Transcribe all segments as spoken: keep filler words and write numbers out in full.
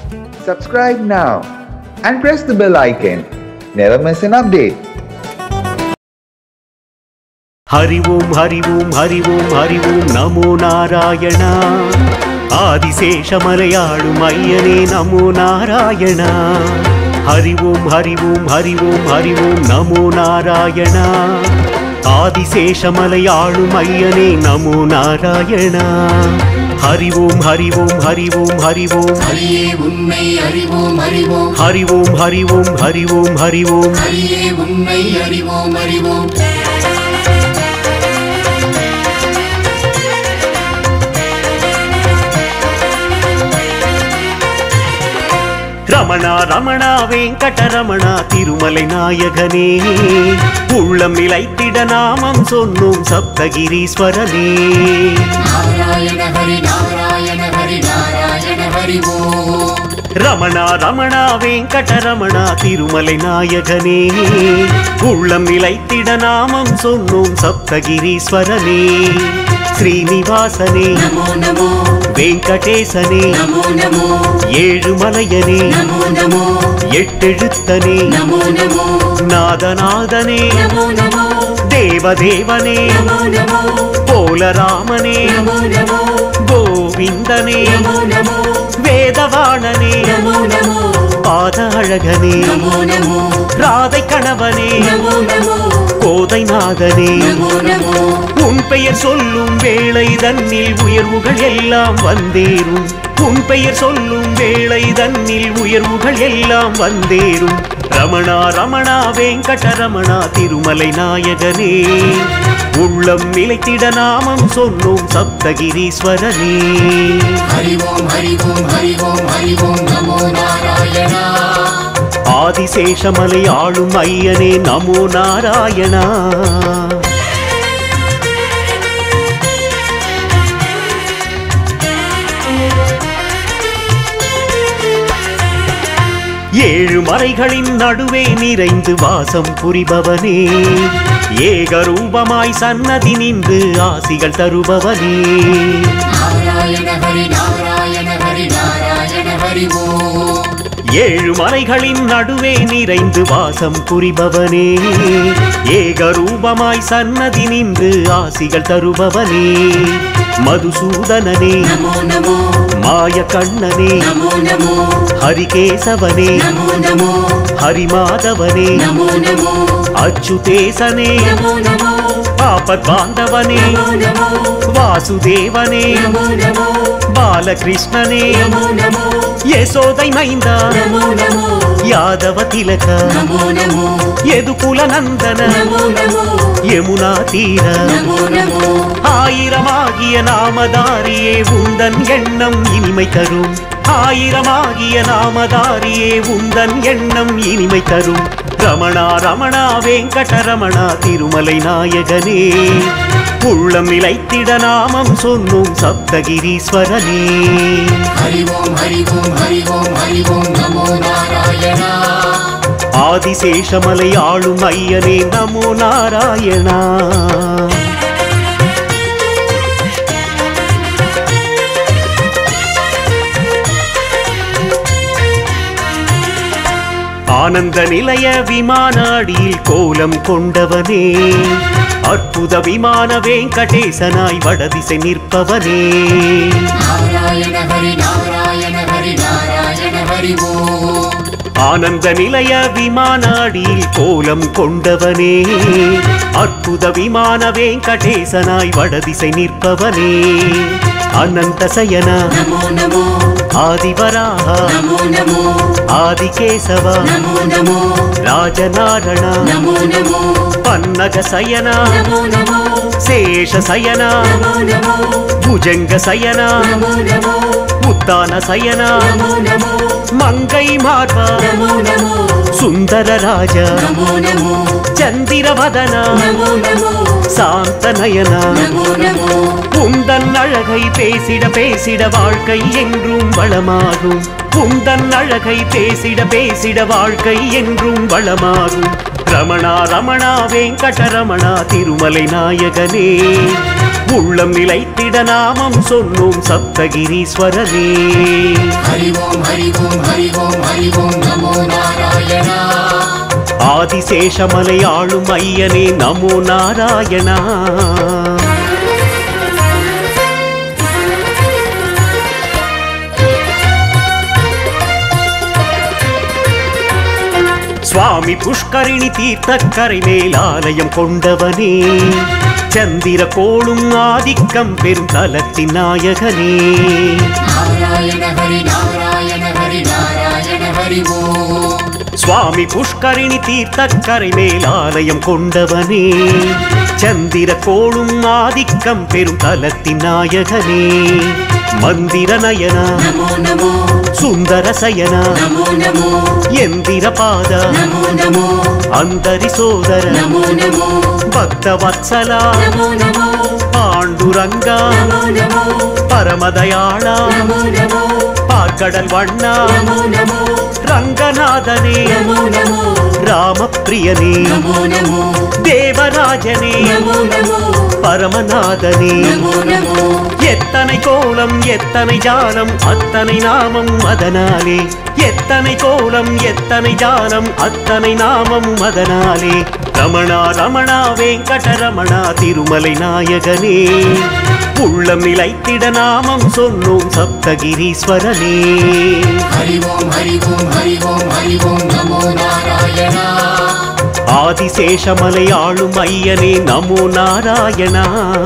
Subscribe now and press the bell icon. Never miss an update. Hari Om Hari Om Hari Om Hari Om Namo Narayana Adisesha Malayalum Ayyane Namo Narayana Hari Om Hari Om Hari Om Hari Om Namo Narayana Adisesha Malayalum Ayyane Namo Narayana Hari Om Hari Om Hari Om Hari Om Hariye Unnai Hari Om Hari Om Hari Om Hari Om Hari Om Hari Om Hariye Unnai Hari Om Hari Om Ramana Ramana Venkata Ramana Thirumalai Nayagane Ullam nilaithida நாமம் சொன்னோம் சப்தகிரீஸ்வரனே Narayana Hari Narayana Hari Narayana Hari Om Ramana Ramana Venkata Ramana Thirumalai Nayagane Ullam nilaithida நாமம் சொன்னோம் சப்தகிரீஸ்வரனே Srinivasane Namo Namo Venkatesane Namo Namo Elumalayane Namo Namo Ettezhuthane Namo Namo Nadanadane Namo Namo Deva Devane Namo Namo Polaramane Namo Namo Govindane Namo Namo Vedavanane Namo Namo Padalagane Namo Namo Radhai Kanavane Namo Namo Kodai Nadane Namo Namo உன் பெயர் சொல்லும் வேளை தன்னில் உயர்வுகள் எல்லாம் வந்தேறும் உன் பெயர் சொல்லும் வேளை தன்னில் உயர்வுகள் எல்லாம் வந்தேறும் ரமணா ரமணா வெங்கட ரமணா திருமலை நாயகனே உள்ளம் நிலைத்திட நாமம் சொன்னோம் சப்தகிரீஸ்வரனே Hari Om Hari Om Hari Om Hari Om Namo Narayana ஆதிசேஷமலை ஆளும் ஐயனே நமோ நாராயணா ஏழு மறைகளின் நடுவே நிறைந்து வாசம் புரிபவனே ஏகரூபமாய் சன்னதி நின்று ஆசிகள் தருபவனே Narayana Hari Narayana Hari Narayana Hari Om ஏழு மலைகளின் நடுவே நிறைந்து வாசம் புரிபவனே ஏகரூபமாய் சன்னதி நின்று ஆசிகள் தருபவனே மதுசூதனனே Namo Namo மாய கண்ணனே Namo Namo ஹரிகேசவனே Namo Namo ஹரிமாதவனே Namo Namo அச்சுதேசனே Namo Namo ஆபத் பாந்தவனே Namo Namo வாசுதேவனே Namo Namo பாலகிருஷ்ணனே Namo Namo Yashoda மைந்தா Namo Namo Yadava திலக Namo Namo யதுகுல Nandana Namo Namo Yamuna தீர Namo Namo ஆயிரமாகிய நாமதாரியே உந்தன் எண்ணம் இனிமை தரும் ஆயிரமாகிய நாமதாரியே உந்தன் எண்ணம் இனிமை தரும் ரமணா ரமணா வெங்கட ரமணா திருமலை நாயகனே உள்ளம் நிலைத்திட நாமம் சொன்னோம் சப்தகிரீஸ்வரனே Hari Om Hari Om Hari Om Hari Om Namo Narayana ஆதிசேஷமலை ஆளும் ஐயனே நமோ நாராயணா ஆனந்த நிலைய விமானாடியில் கோலம் கொண்டவனே அற்புத விமான வெங்கடேசனாய் வடதிசை நிற்பவனே Narayana Hari Narayana Hari Narayana Hari Om ஆனந்த நிலைய விமானாடியில் கோலம் கொண்டவனே அற்புத விமான வெங்கடேசனாய் வடதிசை நிற்பவனே அனந்த சயன Namo Namo Adivaraha Namo Namo Adikesava Namo Namo ராஜநாரண Namo Namo பன்னக சயன Namo Namo சேஷ சயன Namo Namo புஜங்க சயன Namo Namo உத்தான சயன Namo Namo மங்கை மார்ப Namo Namo சுந்தர ராஜ Namo Namo சந்திரவதன Namo Namo சாந்த நயன Namo Namo உந்தன் அழகை பேசிட பேசிட வாழ்க்கை என்றும் வளமாகும் உந்தன் அழகை பேசிட பேசிட வாழ்க்கை என்றும் வளமாகும் ரமணா ரமணா வெங்கட ரமணா திருமலை நாயகனே உள்ளம் நிலைத்திட நாமம் சொன்னோம் சப்தகிரீஸ்வரனே ஹரி ஓம் ஹரி ஓம் ஆதிசேஷமலை ஆளும் ஐயனே நமோ நாராயணா. சுவாமி புஷ்கரிணி தீர்த்தக்கரை மேல் ஆலயம் கொண்டவனே, சந்திர கோளும் ஆதிக்கம் பெரும் தலத்தின் நாயகனே. நாராயண ஹரி நாராயண ஹரி நாராயண ஹரி ஓம். சுவாமி புஷ்கரிணி தீர்த்தக்கரை மேல் ஆலயம் கொண்டவனே, சந்திர கோளும் ஆதிக்கம் பெரும் தலத்தின் நாயகனே. மந்திர நயனா நமோ நமோ, சுந்தர சயனா நமோ நமோ, எந்திர பாத நமோ நமோ, அந்தரி சோதர நமோ நமோ, பக்த வத்சலா நமோ நமோ, பாண்டுரங்கா நமோ நமோ, பரமதயாளா நமோ நமோ, பார்க்கடல் வண்ணா நமோ நமோ, ரங்கநாதனே நமோ நமோ, ராமப்பிரியனே நமோ நமோ, தேவராஜனே நமோ நமோ, பரமநாதனே. நமோ நமோ. எத்தனை கோலம் எத்தனை ஜாலம் அத்தனை நாமம் அதனாலே, எத்தனை கோலம் எத்தனை ஜாலம் அத்தனை நாமம் அதனாலே. ரமணா ரமணா வெங்கடரமணா திருமலை நாயகனே, உள்ளம் நிலைத்திட நாமம் சொன்னோம் சப்தகிரீஸ்வரனே. ஹரி ஓம் ஹரி ஓம் ஹரி ஓம் ஹரி ஓம் நமோ நாராயணா. ஆதிசேஷமலை ஆளும் ஐயனே நமோ நாராயணா.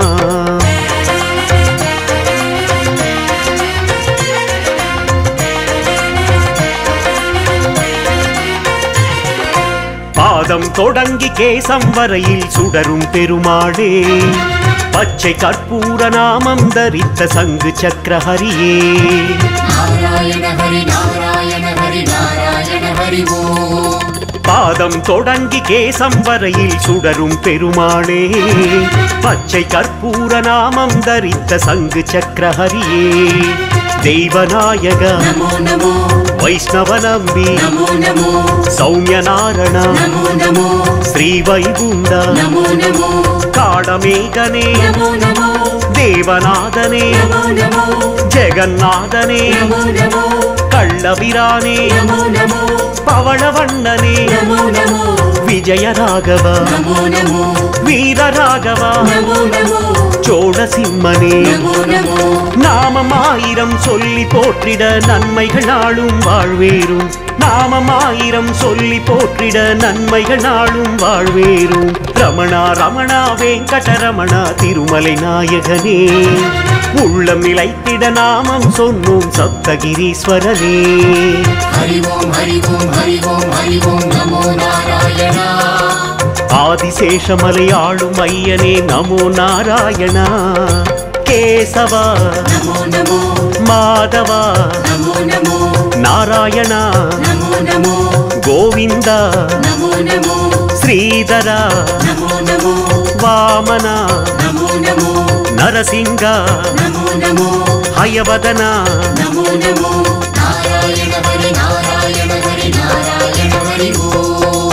பாதம் தொடங்கி கேசம் வரையில் சுடரும் பெருமாளே, பச்சை கற்பூர நாமம் தரித்த சங்கு சக்கரஹரியே. நாராயண ஹரி நாராயண ஹரி நாராயண ஹரி ஓம். பாதம் தொடங்கி கேசம் வரையில் சுடரும் பெருமாளே, பச்சை கற்பூர நாமம் தரித்த சங்கு சக்கரஹரியே. தெய்வநாயக நமோ நமோ, வைஷ்ணவ நம்பி நமோ நமோ, சௌமிய நாரண நமோ நமோ, ஸ்ரீ வைகுண்ட நமோ நமோ, காடமேகனே நமோ நமோ, தேவநாதனே நமோ நமோ, ஜெகநாதனே நமோ நமோ, கள்ளபிரானே நமோ நமோ, பவளவண்ணனே நமோ நமோ, விஜயராகவ நமோ நமோ, வீரராகவ நமோ நமோ, சோழசிம்மனே. நமோ நமோ. நாமம் ஆயிரம் சொல்லி போற்றிட நன்மைகள் நாளும் வாழ்வேரும், நாமம் ஆயிரம் சொல்லி போற்றிட நன்மைகள் நாளும் வாழ்வேரும். ரமணா ரமணா வெங்கடரமணா திருமலை நாயகனே, உள்ளம் நிலைத்திட நாமம் சொன்னோம் சப்தகிரீஸ்வரனே. ஹரி ஓம் ஹரி ஓம் ஹரி ஓம் ஹரி ஓம் நமோ நாராயணா. ஆதிசேஷமலை ஆளும் ஐயனே நமோ நாராயணா. கேசவா நமோ நமோ, மாதவா நமோ நமோ, நாராயணா நமோ நமோ, கோவிந்தா நமோ நமோ, ஸ்ரீதரா நமோ நமோ, வாமனா நமோ நமோ, நரசிங்கா நமோ நமோ, ஹயவதனா. நமோ நமோ. நாராயண ஹரி நாராயண ஹரி நாராயண ஹரி ஓம்.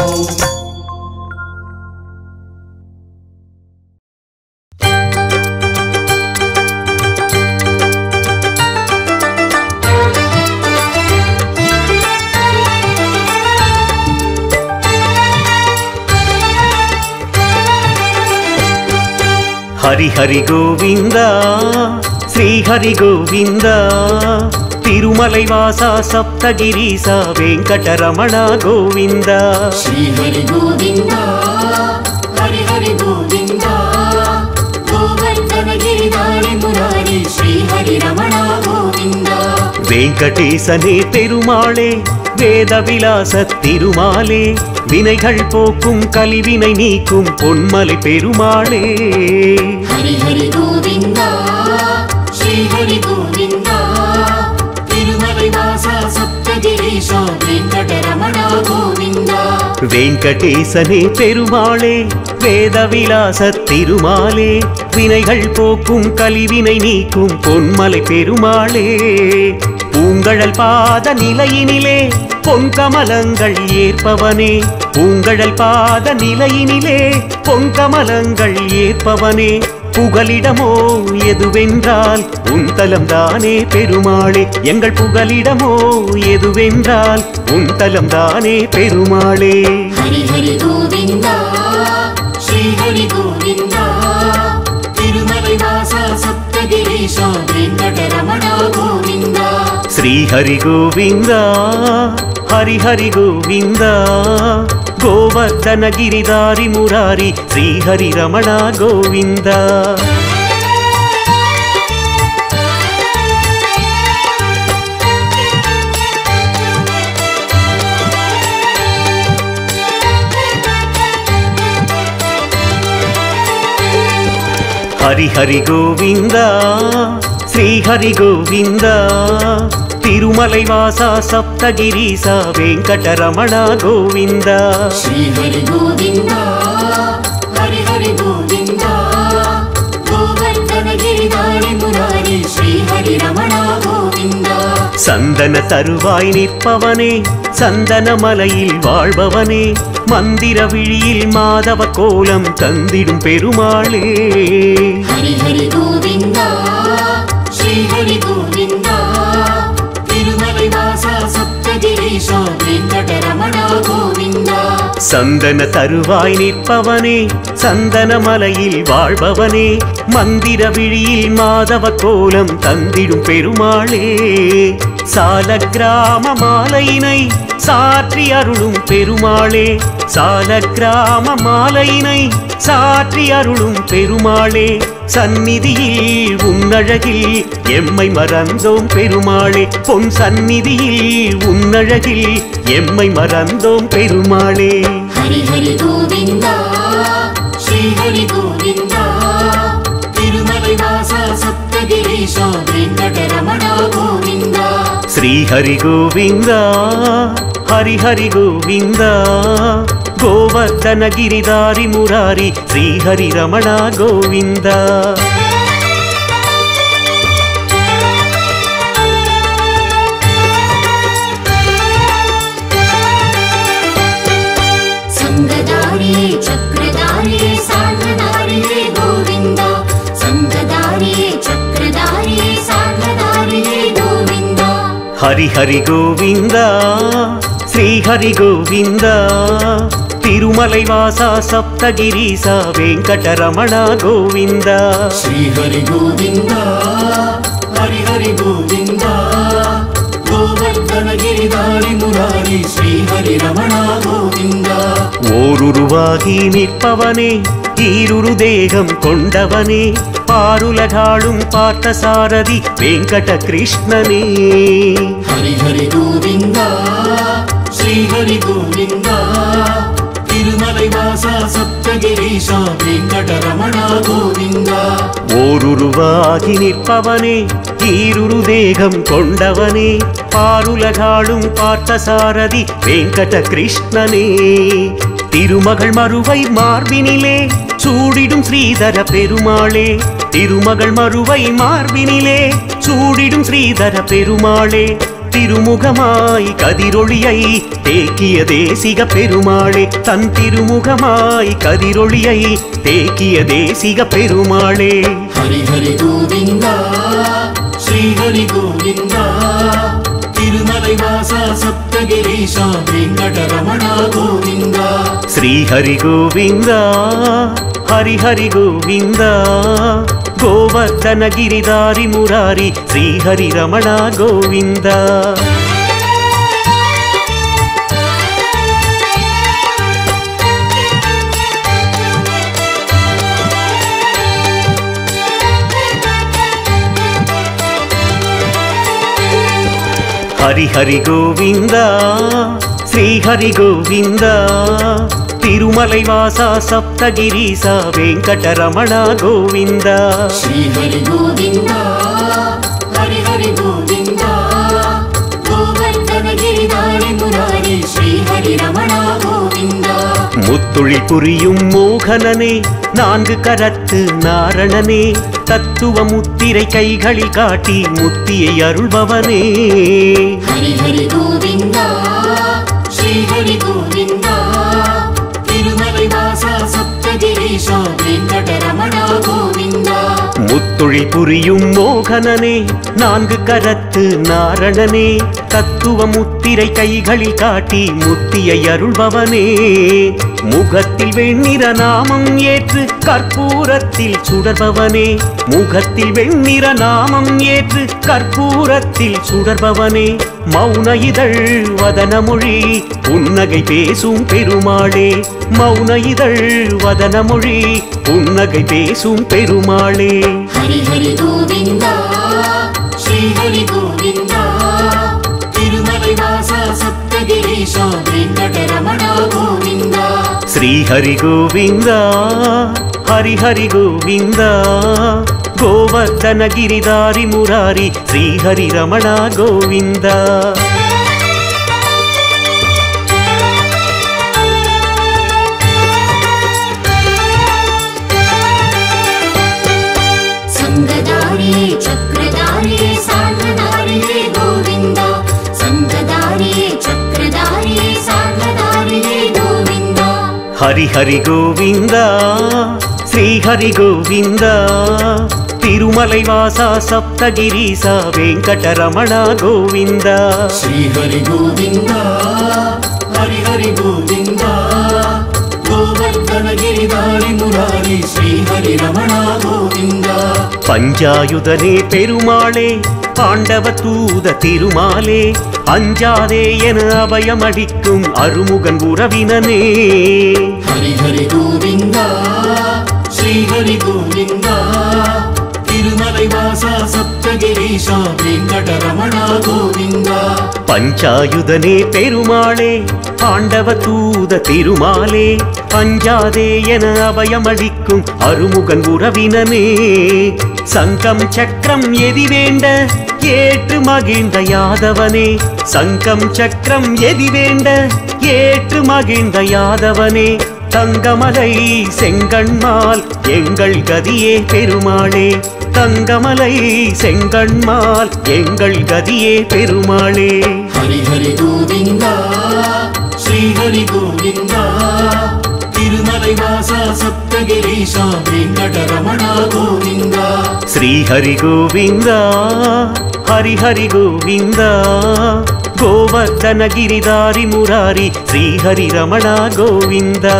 ஹரி ஹரி கோவிந்தா ஸ்ரீ ஹரி கோவிந்தா, திருமலை வாசா சப்தகிரீசா வெங்கடரமணா கோவிந்தா. ஸ்ரீ ஹரி கோவிந்தா, ஹரி ஹரி கோவிந்தா, கோவர்தனகிரிதாரி முராரி ஸ்ரீ ஹரி ரமணா கோவிந்தா. வெங்கடேசனே பெருமாளே வேத விலாச திருமாலே, வினைகள் போக்கும் கலிவினை நீக்கும் பொன்மலை பெருமாளே. ஹரி ஹரி கோவிந்தா, ஸ்ரீ ஹரி கோவிந்தா, திருமலை வாசா சப்தகிரீஷா வெங்கடரமணா கோவிந்தா. வெங்கடேசனே பெருமாளே வேத விலாச திருமாலே, வினைகள் போக்கும் கலிவினை நீக்கும் பொன்மலை பெருமாளே. பூங்கழல் பாத நிலையினிலே பொன்கமலங்கள் ஏற்பவனே, பூங்கழல் பாத நிலையினிலே பொன்கமலங்கள் ஏற்பவனே. புகலிடமோ எதுவென்றால் உன் தலம் தானே பெருமாளே. எங்கள் புகலிடமோ எதுவென்றால் உன் தலம் தானே பெருமாளே. ஹரி ஹரி கோவிந்தா ஸ்ரீ ஹரி கோவிந்தா திருமலை வாசா சப்தகிரீஷா வெங்கடரமணா கோவிந்தா. ஸ்ரீ ஹரி கோவிந்தா ஹரி ஹரி கோவிந்தா கோவர்தன கிரிதாரி முராரி ஸ்ரீ ஹரி ரமணா கோவிந்தா. ஹரி ஹரி கோவிந்தா ஸ்ரீ ஹரி கோவிந்தா திருமலை வாசா சப்தகிரீசா வெங்கடரமணா கோவிந்தா. ஸ்ரீ ஹரி கோவிந்தா ஹரி ஹரி கோவிந்தா கோவர்தன கிரிதாரி முராரி ஸ்ரீ ஹரி ரமணா கோவிந்தா. சந்தன தருவாய் நிற்பவனே சந்தன மலையில் வாழ்பவனே மந்திர விழியில் மாதவ கோலம் தந்திடும் பெருமாளே. ஹரி ஹரி கோவிந்தா ஸ்ரீ ஹரி கோவிந்தா திருமலை வாசா சப்தகிரீஷா வெங்கடரமணா கோவிந்தா. சந்தன தருவாய் நிற்பவனே சந்தன மலையில் வாழ்பவனே மந்திர விழியில் மாதவ கோலம் தந்திடும் பெருமாளே. சால கிராம மாலையினை சாற்றி அருளும் பெருமாளே. சால கிராம மாலையினை சாற்றி அருளும் பெருமாளே. சந்நிதியில் உன்னழகில் எம்மை மறந்தோம் பெருமாளே. பொன் சந்நிதியில் உன்னழகில் எம்மை மறந்தோம் பெருமாளே. ஹரி ஹரி கோவிந்தா ஸ்ரீ ஹரி கோவிந்தா திருமலை வாசா சப்தகிரீஷா வெங்கடரமணா கோவிந்தா. ஸ்ரீ ஹரி கோவிந்தா ஹரி ஹரி கோவிந்தா கோவர்தன கிரிதாரி முராரி ஸ்ரீ ஹரி ரமணா கோவிந்தா. சங்கதாரியே சக்கரதாரியே சாந்ததாரியே கோவிந்தா. சங்கதாரியே சக்கரதாரியே சாந்ததாரியே கோவிந்தா. ஹரி ஹரி கோவிந்தா ஸ்ரீ ஹரி கோவிந்தா திருமலை வாசா சப்தகிரீசா வெங்கடரமணா கோவிந்தா. ஸ்ரீ ஹரி கோவிந்தா ஹரி ஹரி கோவிந்தா கோவர்தன கிரிதாரி முராரி ஸ்ரீ ஹரி ரமணா கோவிந்தா. ஓருருவாகி நிற்பவனே ஈருரு தேகம் கொண்டவனே பாருலகாளும் பார்த்த சாரதி வெங்கட கிருஷ்ணனே. ஹரி ஹரி கோவிந்தா ஸ்ரீ ஹரி கோவிந்தா திருமலை வாசா சப்தகிரீஷா வெங்கடரமணா கோவிந்தா. ஓருருவாகி நிற்பவனே ஈருரு தேகம் கொண்டவனே பாருலகாளும் பார்த்த சாரதி வெங்கட கிருஷ்ணனே. திருமகள் மறுவை மார்பினிலே சூடிடும் ஸ்ரீதர பெருமாளே. திருமகள் மறுவை மார்பினிலே சூடிடும் ஸ்ரீதர பெருமாளே. திருமுகமாய் கதிரொளியை தேக்கிய தேசிக பெருமாளே. தன் திருமுகமாய் கதிரொளியை தேக்கிய தேசிக பெருமாளே. ஹரி ஹரி கோவிந்தா ஸ்ரீ ஹரி கோவிந்தா திருமலை வாசா சப்தகிரீஷா வெங்கடரமணா கோவிந்தா. ஸ்ரீ ஹரி கோவிந்தா ஹரி ஹரி கோவிந்தா கோவர்தன கிரிதாரி முராரி ஸ்ரீ ஹரி ரமணா கோவிந்தா. ஹரி ஹரி கோவிந்தா ஸ்ரீ ஹரி கோவிந்தா திருமலை வாசா சப்தகிரீசா வெங்கடரமணா கோவிந்தா. ஸ்ரீ ஹரி கோவிந்தா ஹரி ஹரி கோவிந்தா கோவர்தன கிரிதாரி முராரி ஸ்ரீ ஹரி ரமணா கோவிந்தா. முத்துளி புரியும் மோகனனே நான்கு கரத்து நாரணனே தத்துவ முத்திரை கைகளில் காட்டி முத்தியை அருள்பவனே. ஹரி ஹரி கோவிந்தா ஸ்ரீ ஹரி கோவிந்தா திருமலை வாசா சப்தகிரீஷா வெங்கடரமணா கோவிந்தா. தொழில் புரியும் மோகனனே நான்கு கரத்து நாரணனே தத்துவ முத்திரை கைகளில் காட்டி முத்தியை அருள்பவனே முகத்தில் வெண்ணிற நாமம் ஏற்று கற்பூரத்தில் சுடர்பவனே முகத்தில் வெண்ணிற நாமம் ஏற்று கற்பூரத்தில் சுடர்பவனே மௌன இதழ் வதனமொழி புன்னகை பேசும் பெருமாளே மௌன இதழ் வதனமொழி புன்னகை பேசும் பெருமாளே ஹரி ஹரி கோவிந்தா ஸ்ரீ ஹரி கோவிந்தா திருமலை வாசா சப்தகிரீஷா வெங்கடரமணா கோவிந்தா ஸ்ரீ ஹரி கோவிந்தா ஹரி ஹரி கோவிந்தா கோவர்தன கிரிதாரி முராரி ஸ்ரீ ஹரி ரமணா கோவிந்தா சங்கதாரியே சக்கரதாரியே சாந்ததாரியே கோவிந்தா சங்கதாரியே சக்கரதாரியே சாந்ததாரியே கோவிந்தா ஹரி ஹரி கோவிந்தா ஸ்ரீ ஹரி கோவிந்தா திருமலை வாசா சப்தகிரீசா வெங்கடரமணா கோவிந்தா ஸ்ரீ ஹரி கோவிந்தா ஹரி ஹரி கோவிந்தா கோவர்தன கிரிதாரி முராரி ஸ்ரீ ஹரி ரமணா கோவிந்தா பஞ்சாயுதனே பெருமாளே பாண்டவ தூத திருமாலே அஞ்சாதே என அபயமடிக்கும் அருமுகன் உறவினனே ஹரி ஹரி கோவிந்தா ஸ்ரீ ஹரி கோவிந்தா திருமலை வாசா சப்தகிரீஷா வெங்கடரமணா கோவிந்தா பஞ்சாயுதனே பெருமாளே பாண்டவ தூத திருமாலே அஞ்சாதே என அபயமளிக்கும் அருமுகன் உறவினனே சங்கம் சக்கரம் எதி வேண்ட ஏற்று மகிழ்ந்த யாதவனே சங்கம் சக்கரம் எதி வேண்ட ஏற்று மகிழ்ந்த யாதவனே தங்கமலை செங்கண்மால் எங்கள் கதியே பெருமாளே தங்கமலை செங்கண்மால் எங்கள் கதியே பெருமாளே ஹரி ஹரி கோவிந்தா ஸ்ரீ ஹரி கோவிந்தா திருமலை வாசா சப்தகிரீஷா வெங்கடரமணா கோவிந்தா ஸ்ரீ ஹரி கோவிந்தா ஹரி ஹரி கோவிந்தா கோவர்தன கிரிதாரி முராரி ஸ்ரீ ஹரி ரமணா கோவிந்தா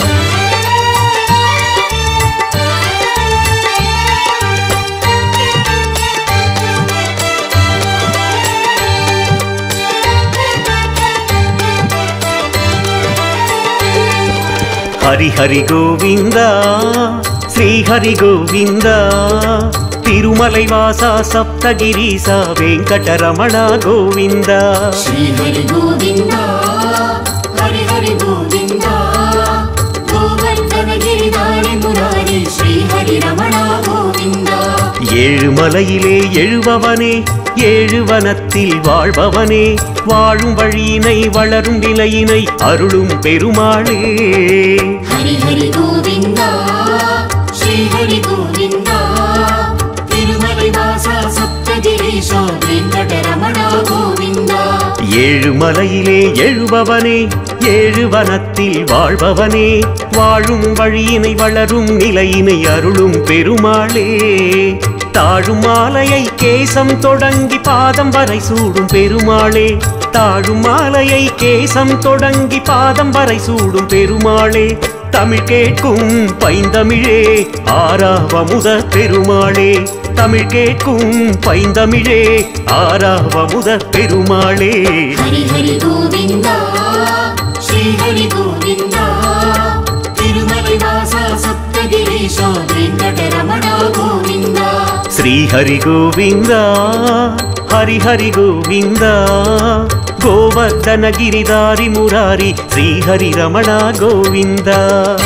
ஹரி ஹரி கோவிந்தா ஸ்ரீ ஹரி கோவிந்தா திருமலை வாசா சப்தகிரீசா வெங்கடரமணா கோவிந்தா ஸ்ரீ ஹரி கோவிந்தா ஹரி ஹரி கோவிந்தா கோவர்தன கிரிதாரி முராரி ஸ்ரீ ஹரி ரமணா கோவிந்தா ஏழு மலையிலே எழுபவனே ஏழு வனத்தில் வாழ்பவனே வாழும் வழியினை வளரும் நிலையினை அருளும் பெருமாளே ஹரி ஹரி கோவிந்தா ஸ்ரீ ஹரி கோவிந்தா திருமலை வாசா சப்தகிரீஷா வெங்கடரமணா கோவிந்தா ஏழு மலையிலே எழுபவனே ஏழு வனத்தில் வாழ்பவனே வாழும் வழியினை வளரும் நிலையினை அருளும் பெருமாளே தாழும் மாலையை கேசம் தொடங்கி பாதம் வரை சூடும் பெருமாளே தாழும் மாலையை கேசம் தொடங்கி பாதம் வரை சூடும் பெருமாளே தமிழ் கேட்கும் பைந்தமிழே ஆறாவமுத பெருமாளே தமிழ் கேட்கும் பைந்தமிழே ஆறாவமுத பெருமாளே ஹரி ஹரி கோவிந்தா ஸ்ரீ ஹரி கோவிந்தா திருமலை வாசா சப்தகிரீஷா வெங்கடரமணா கோவிந்தா ஸ்ரீ ஹரி கோவிந்தா ஹரி ஹரி கோவிந்தா கோவர்தன கிரிதாரி முராரி ஸ்ரீ ஹரி ரமணா கோவிந்தா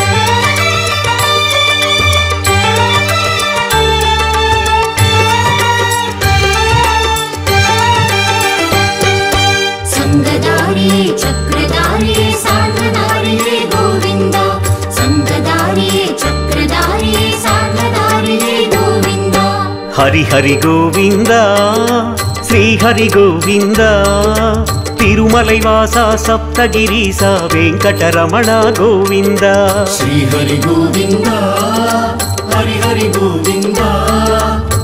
சங்கதாரியே சக்கரதாரியே சாந்ததாரியே கோவிந்தா சங்கதாரியே சக்கரதாரியே சாந்ததாரியே கோவிந்தா ஹரி ஹரி கோவிந்தா ஸ்ரீ ஹரி கோவிந்தா திருமலை வாசா சப்தகிரீசா வெங்கடரமணா கோவிந்தா ஸ்ரீ ஹரி கோவிந்தா ஹரி ஹரி கோவிந்தா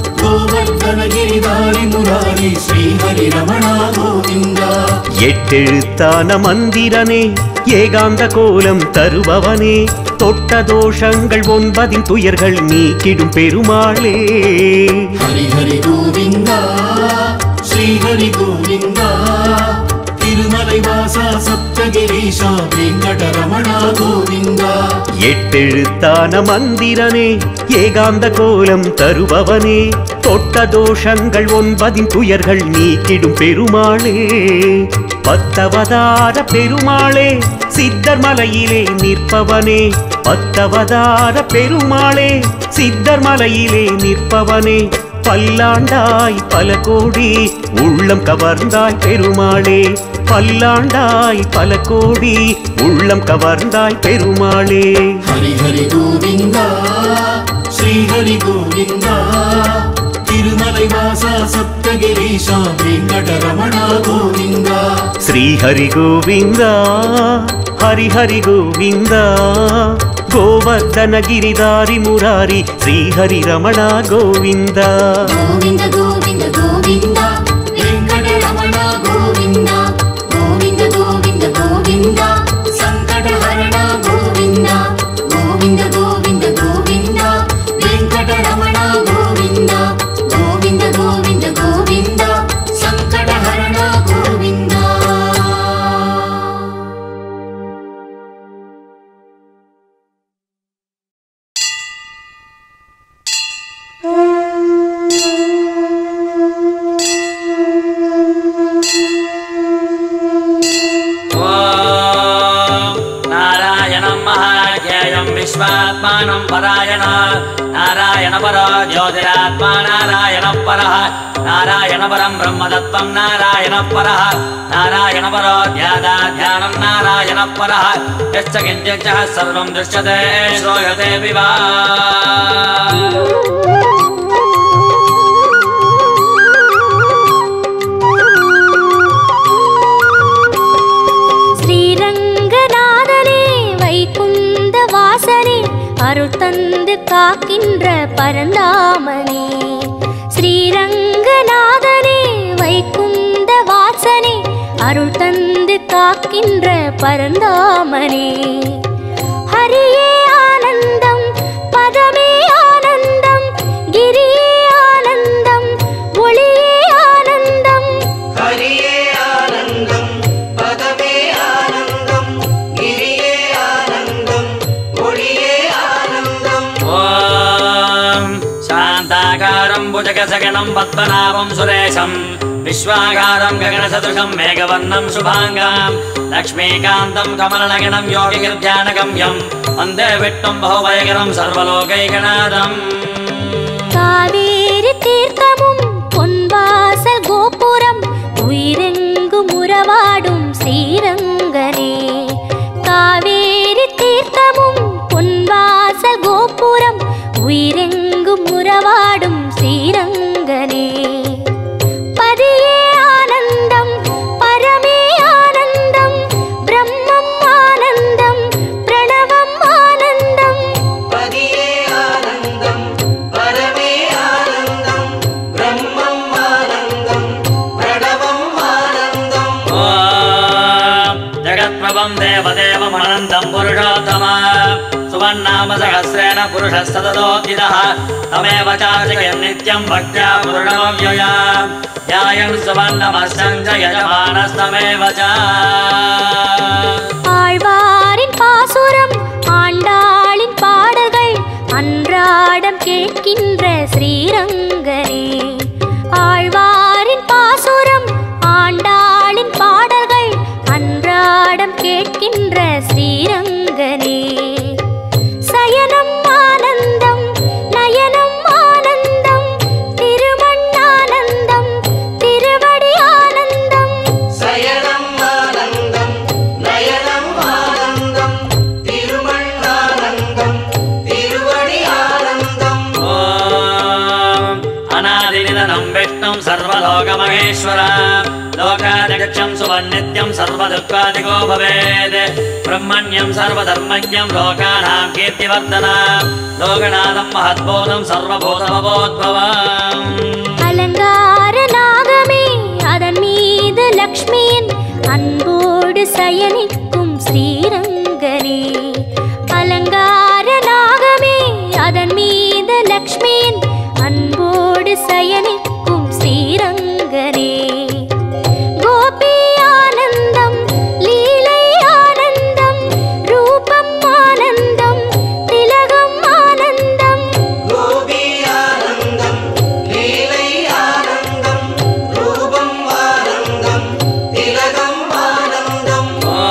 गिरिधारी मुरारी श्री हरि रमण गोविंद எட்டெழுத்தான மந்திரனே ஏகாந்த கோலம் தருபவனே தொட்ட தோஷங்கள் ஒன்பதின் துயர்கள் நீக்கிடும் பெருமாளே हरि हरि गोविंद श्री हरि गोविंद तिरुमलै वासा सप्तगिरीशा वेंकटरमण गोविंद எட்டெழுத்தான மந்திரனே ஏகாந்த கோலம் தருபவனே தொட்ட தோஷங்கள் ஒன்பதின் துயர்கள் நீக்கிடும் பெருமாளே பத்தவதார பெருமாளே சித்தர் மலையிலே நிற்பவனே பத்தவதார பெருமாளே சித்தர் மலையிலே நிற்பவனே பல்லாண்டாய் பல கோடி உள்ளம் கவர்ந்தாய் பெருமாளே பல்லாண்டாய் பல கோடி உள்ளம் கவர்ந்தாய் பெருமாளே हरि हरि गोविंद श्री हरि गोविंद तिरुमलै वासा सप्तगिरीशा वेंकटरमण गोविंद श्री हरि गोविंद हरि हरि गोविंद गोवर्धन गिरिधारी मुरारी श्री हरि रमण गोविंद गोविंद गोविंद गोविंद वेंकटरमण गोविंद गोविंद गोविंद गोविंद संकटहरण गोविंद गोविंद गोविंद गोविंद वेंकटरमण गोविंद गोविंद गोविंद गोविंद संकटहरण गोविंद विश्वात्मानं परायण नारायण परो ज्योतिरात्मा नारायण परः नारायण परं ब्रह्मतत्त्वं नारायण परः नारायण परो ध्यानं नारायण परः यश्च किञ्चित् सर्वं दृश्यते श्रूयते विवा அருள் தந்து காக்கின்ற பரந்தாமனே ஸ்ரீரங்கநாதனே வைகுந்த வாசனே அருள் தந்து காக்கின்ற பரந்தாமனே ஹரியே ஆனந்தம் பதமே ஆனந்தம் கிரியே ஆனந்தம் ஒளியே ஆனந்தம் ஹரியே ஆனந்தம் பதமே ஆனந்தம் கிரியே ஆனந்தம் ஒளியே शान्ताकारं भुजगसगणं पद्मनाभं सुरेशं विश्वाकारं गगनसदृशं मेघवर्णं शुभाङ्गां लक्ष्मीकान्तं कमलनगणं योगिगिर्ध्यानगम्यं वन्दे विष्णुं बहुभयकरं सर्वलोकैकनाथम् காவேரி தீர்த்தமும் பொன்வாசல் கோபுரம் உயிரெங்கும் உறவாடும் ஸ்ரீரங்கனே காவேரி தீர்த்தமும் பொன்வாசல் கோபுரம் உயிரெங்கும் உறவாடும் ஸ்ரீரங்கனே பதியே ஆனந்தம் பரமே ஆனந்தம் பிரம்மம் ஆனந்தம் பிரணவம் ஆனந்தம் பதியே ஆனந்தம் பரமே ஆனந்தம் பிரம்மம் ஆனந்தம் பிரணவம் ஆனந்தம் ஜகத்பிரபம் தேவதேவம் அனந்தம் புருஷோத்தமா सुवन्नाम सहस्रेण पुरुषस्ततोदितः तमेव चार्चयन् नित्यं भक्त्या पूर्णमव्यया ध्यायन् सुवन्नमस्तं च यजमानस्तमेव च ஆழ்வாரின் பாசுரம் ஆண்டாளின் பாடல்கள் அன்றாடம் கேட்கின்ற ஸ்ரீரங்கனே ஆழ்வாரின் பாசுரம் ஆண்டாளின் பாடல்கள் அன்றாடம் கேட்கின்ற ஸ்ரீரங்கனே சயனம் ஆனந்தம் நயனம் ஆனந்தம் திருமண்ணானந்தம் திருவடி ஆனந்தம் சயனம் ஆனந்தம் நயனம் ஆனந்தம் திருமண்ணானந்தம் திருவடி ஆனந்தம் ஓம் அநாதிநிதனம் விஷ்ணும் சர்வலோகமகேஸ்வர लोकादिगच्छं सुवन्नित्यं सर्वदुःखादिको भवेत् ब्रह्मण्यं सर्वधर्मज्ञं लोकानां कीर्तिवर्धनं लोकनाथं महद्बोधं सर्वभूतमवोद्भवम् அலங்கார நாகமே அதன் மீது லக்ஷ்மியின் அன்போடு சயனிக்கும் ஸ்ரீரங்கனே. அலங்கார நாகமே அதன் மீது லக்ஷ்மியின் அன்போடு சயனிக்கும் ஸ்ரீரங்கனே. கோபி ஆனந்தம் லீலை ஆனந்தம் ரூபம் ஆனந்தம் திலகம் ஆனந்தம். கோபி ஆனந்தம் லீலை ஆனந்தம் ரூபம் ஆனந்தம் திலகம் ஆனந்தம்.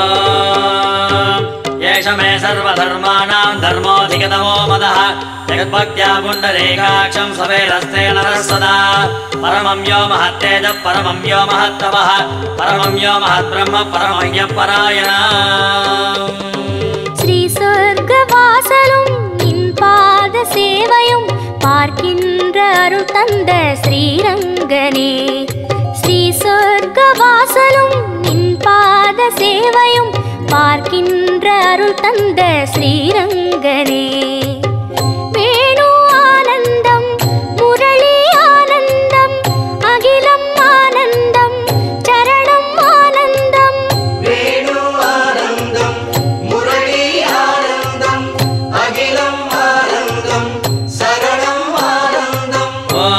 ஏஷ மே சர்வதர்மாணாம் தர்மோऽधिगतमो मदः जगद्भक्त्या पुण्डरीकाक्षं सवेरस्ते नरः सदा. परमं यो महत्तेजः परमं यो महत्तपः परमं यो महद्ब्रह्म परमं यः परायणः. ஸ்ரீ சொர்க்கவாசலும் நின் பாத சேவையும் பார்க்கின்ற அருள் தந்த ஸ்ரீரங்கனே. ஸ்ரீ சொர்க்கவாசலும் நின் பாத சேவையும் பார்க்கின்ற அருள் தந்த ஸ்ரீரங்கனே. வேணு ஆனந்தம் முரளி ஆனந்தம் அகிலம் ஆனந்தம் சரணம் ஆனந்தம். வேணு ஆனந்தம் முரளி ஆனந்தம் அகிலம் ஆனந்தம் சரணம் ஆனந்தம்.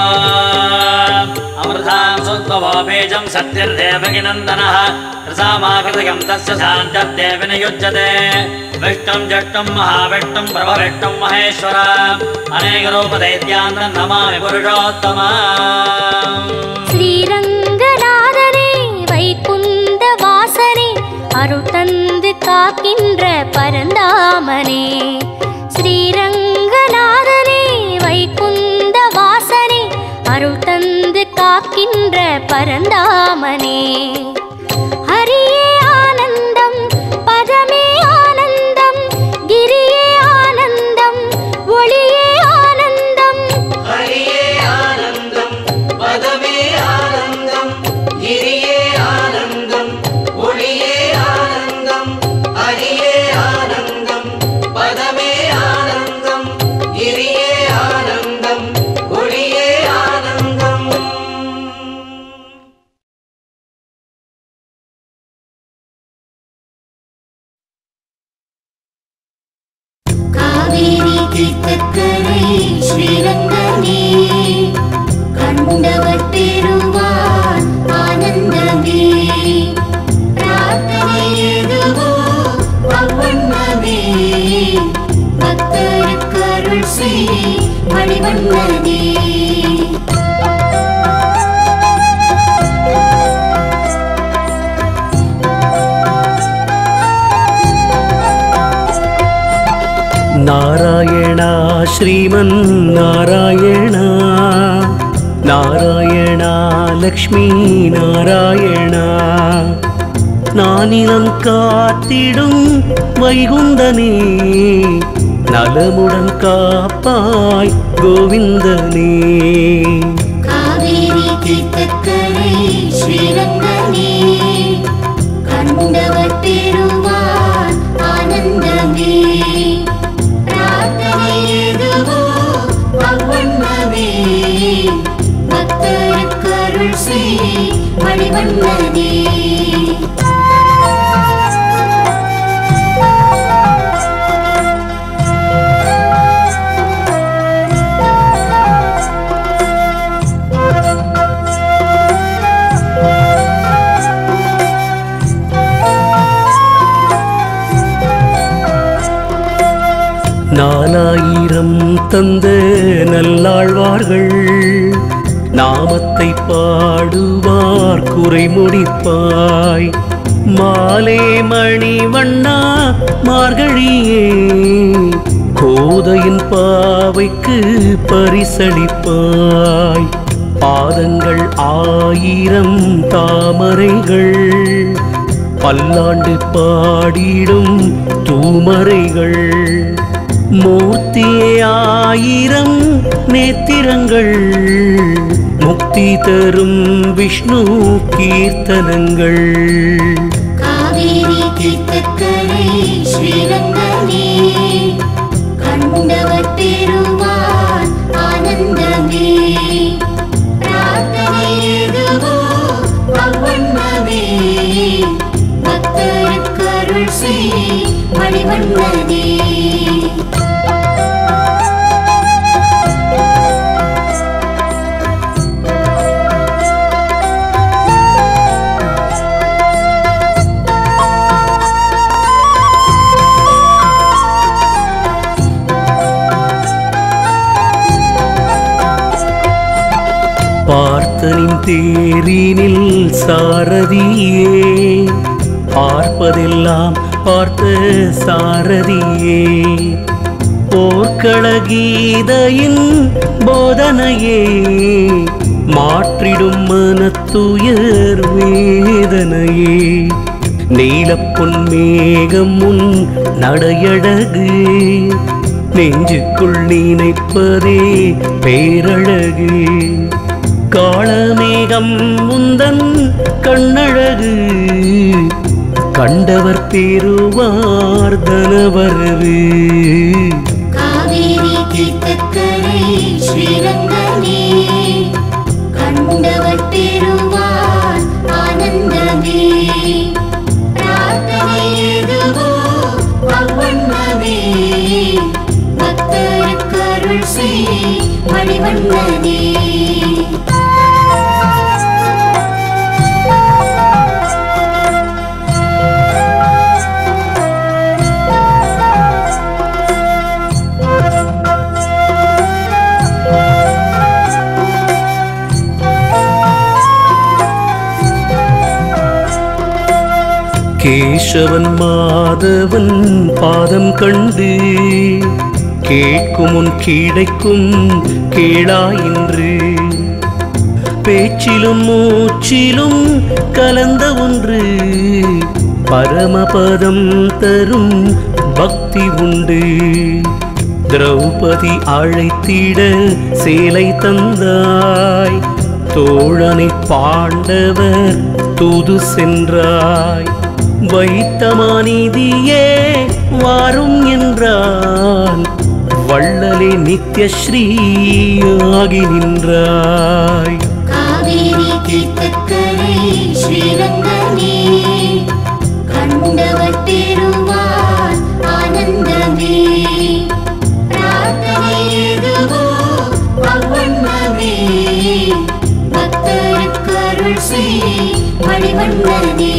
अमृतां सुत्वो बीजं सत्यर्देवकिनन्दनः रसामाकृतकं तस्य शान्तर्देव नियुज्यते. विष्णुं जष्टुं महाविष्णुं प्रभविष्णुं महेश्वर अनेकरूपदैत्यान् नमामि पुरुषोत्तमम्. ஸ்ரீரங்கநாதனே வைகுந்த வாசனே அருள் தந்து காக்கின்ற பரந்தாமனே. ஸ்ரீரங்கநாதனே வைகுந்த வாசனே அருள் தந்து காக்கின்ற பரந்தாமனே. ஹரியே ஆனந்தம் பதமே ஆனந்தம் கிரியே ஆனந்தம் ஒளியே ஆனந்தம். ஹரியே ஆனந்தம் பதமே ஆனந்தம் கிரியே ஆனந்தம் ஒளியே ஆனந்தம். ஹரியே ஆனந்தம் பதமே ஆனந்தம் கிரியே ஆனந்தம் ஒளியே ஆனந்தம். காவேரி தீர்த்தக்கரை ஸ்ரீரங்கமே கண்டவர் பெறுவார் ஆனந்தமே. பிரார்த்தனை எதுவோ அவ்வண்ணமே பக்தருக்கு அருள் செய் மணிவண்ணனே. नारायणा श्रीमन् नारायणा नारायणा लक्ष्मी नारायणा நானிலம் காத்திடும் வைகுந்தனே நலமுடன் காப்பாய் கோவிந்தனே. காவேரி தீர்த்தக்கரை ஸ்ரீரங்கமே கண்டவர் பெறுவார் ஆனந்தமே. பிரார்த்தனை எதுவோ அவ்வண்ணமே பக்தருக்கு அருள் செய் மணிவண்ணனே. நாலாயிரம் தந்த நல்லாழ்வார்கள் நாமத்தை பாடுவார் குறை முடிப்பாய். மாலே மணி வண்ணா மார்கழியே கோதையின் பாவைக்கு பரிசளிப்பாய். பாதங்கள் ஆயிரம் தாமரைகள் பல்லாண்டு பாடிடும் தூமரைகள். மூர்த்தியே ஆயிரம் நேத்திரங்கள் முக்தி தரும் விஷ்ணு கீர்த்தனங்கள். காவேரி தீர்த்தக்கரை ஸ்ரீரங்கமே கண்டவர் பெறுவார் ஆனந்தமே. பிரார்த்தனை செய் மணிவண்ணனே. பார்த்தனின் தேரினில் சாரதியே, பார்ப்பதெல்லாம் பார்த்த சாரதியே, போர்க்கள கீதையின் போதனையே, மாற்றிடும் மனத்துயர் வேதனையே, நீலப்பொன் மேகம் முன் நடையழகு, நெஞ்சுக்குள் நினைப்பதே பேரழகு, காளமேகம் முந்தன் கண்ணழகு, கண்டவர் பெறுவார் தனவரவு. காவேரி தீர்த்தக்கரை ஸ்ரீரங்கனே, கண்டவர் பெறுவார் ஆனந்தமே, பிரார்த்தனை எதுவோ அவ்வண்ணமே, பக்தருக்கு அருள் செய் மணிவண்ணனே. கேசவன் மாதவன் பாதம் கண்டு, கேட்கும் முன் கிடைக்கும் கேளாயின்று, பேச்சிலும் மூச்சிலும் கலந்த ஒன்று, பரமபதம் தரும் பக்தி உண்டு, திரௌபதி அழைத்திட சேலை தந்தாய், தோழனை பாண்டவர் தூது சென்றாய், வைத்தமானிதியே வாரும் என்றான், வள்ளலே நித்ய ஸ்ரீயாகி நின்றாய். காவேரி தீர்த்தக்கரை ஸ்ரீரங்கனே, கண்டவர் பெறுவார் ஆனந்தமே, பிரார்த்தனை எதுவோ அவ்வண்ணமே, பக்தருக்கு அருள் செய் மணிவண்ணனே.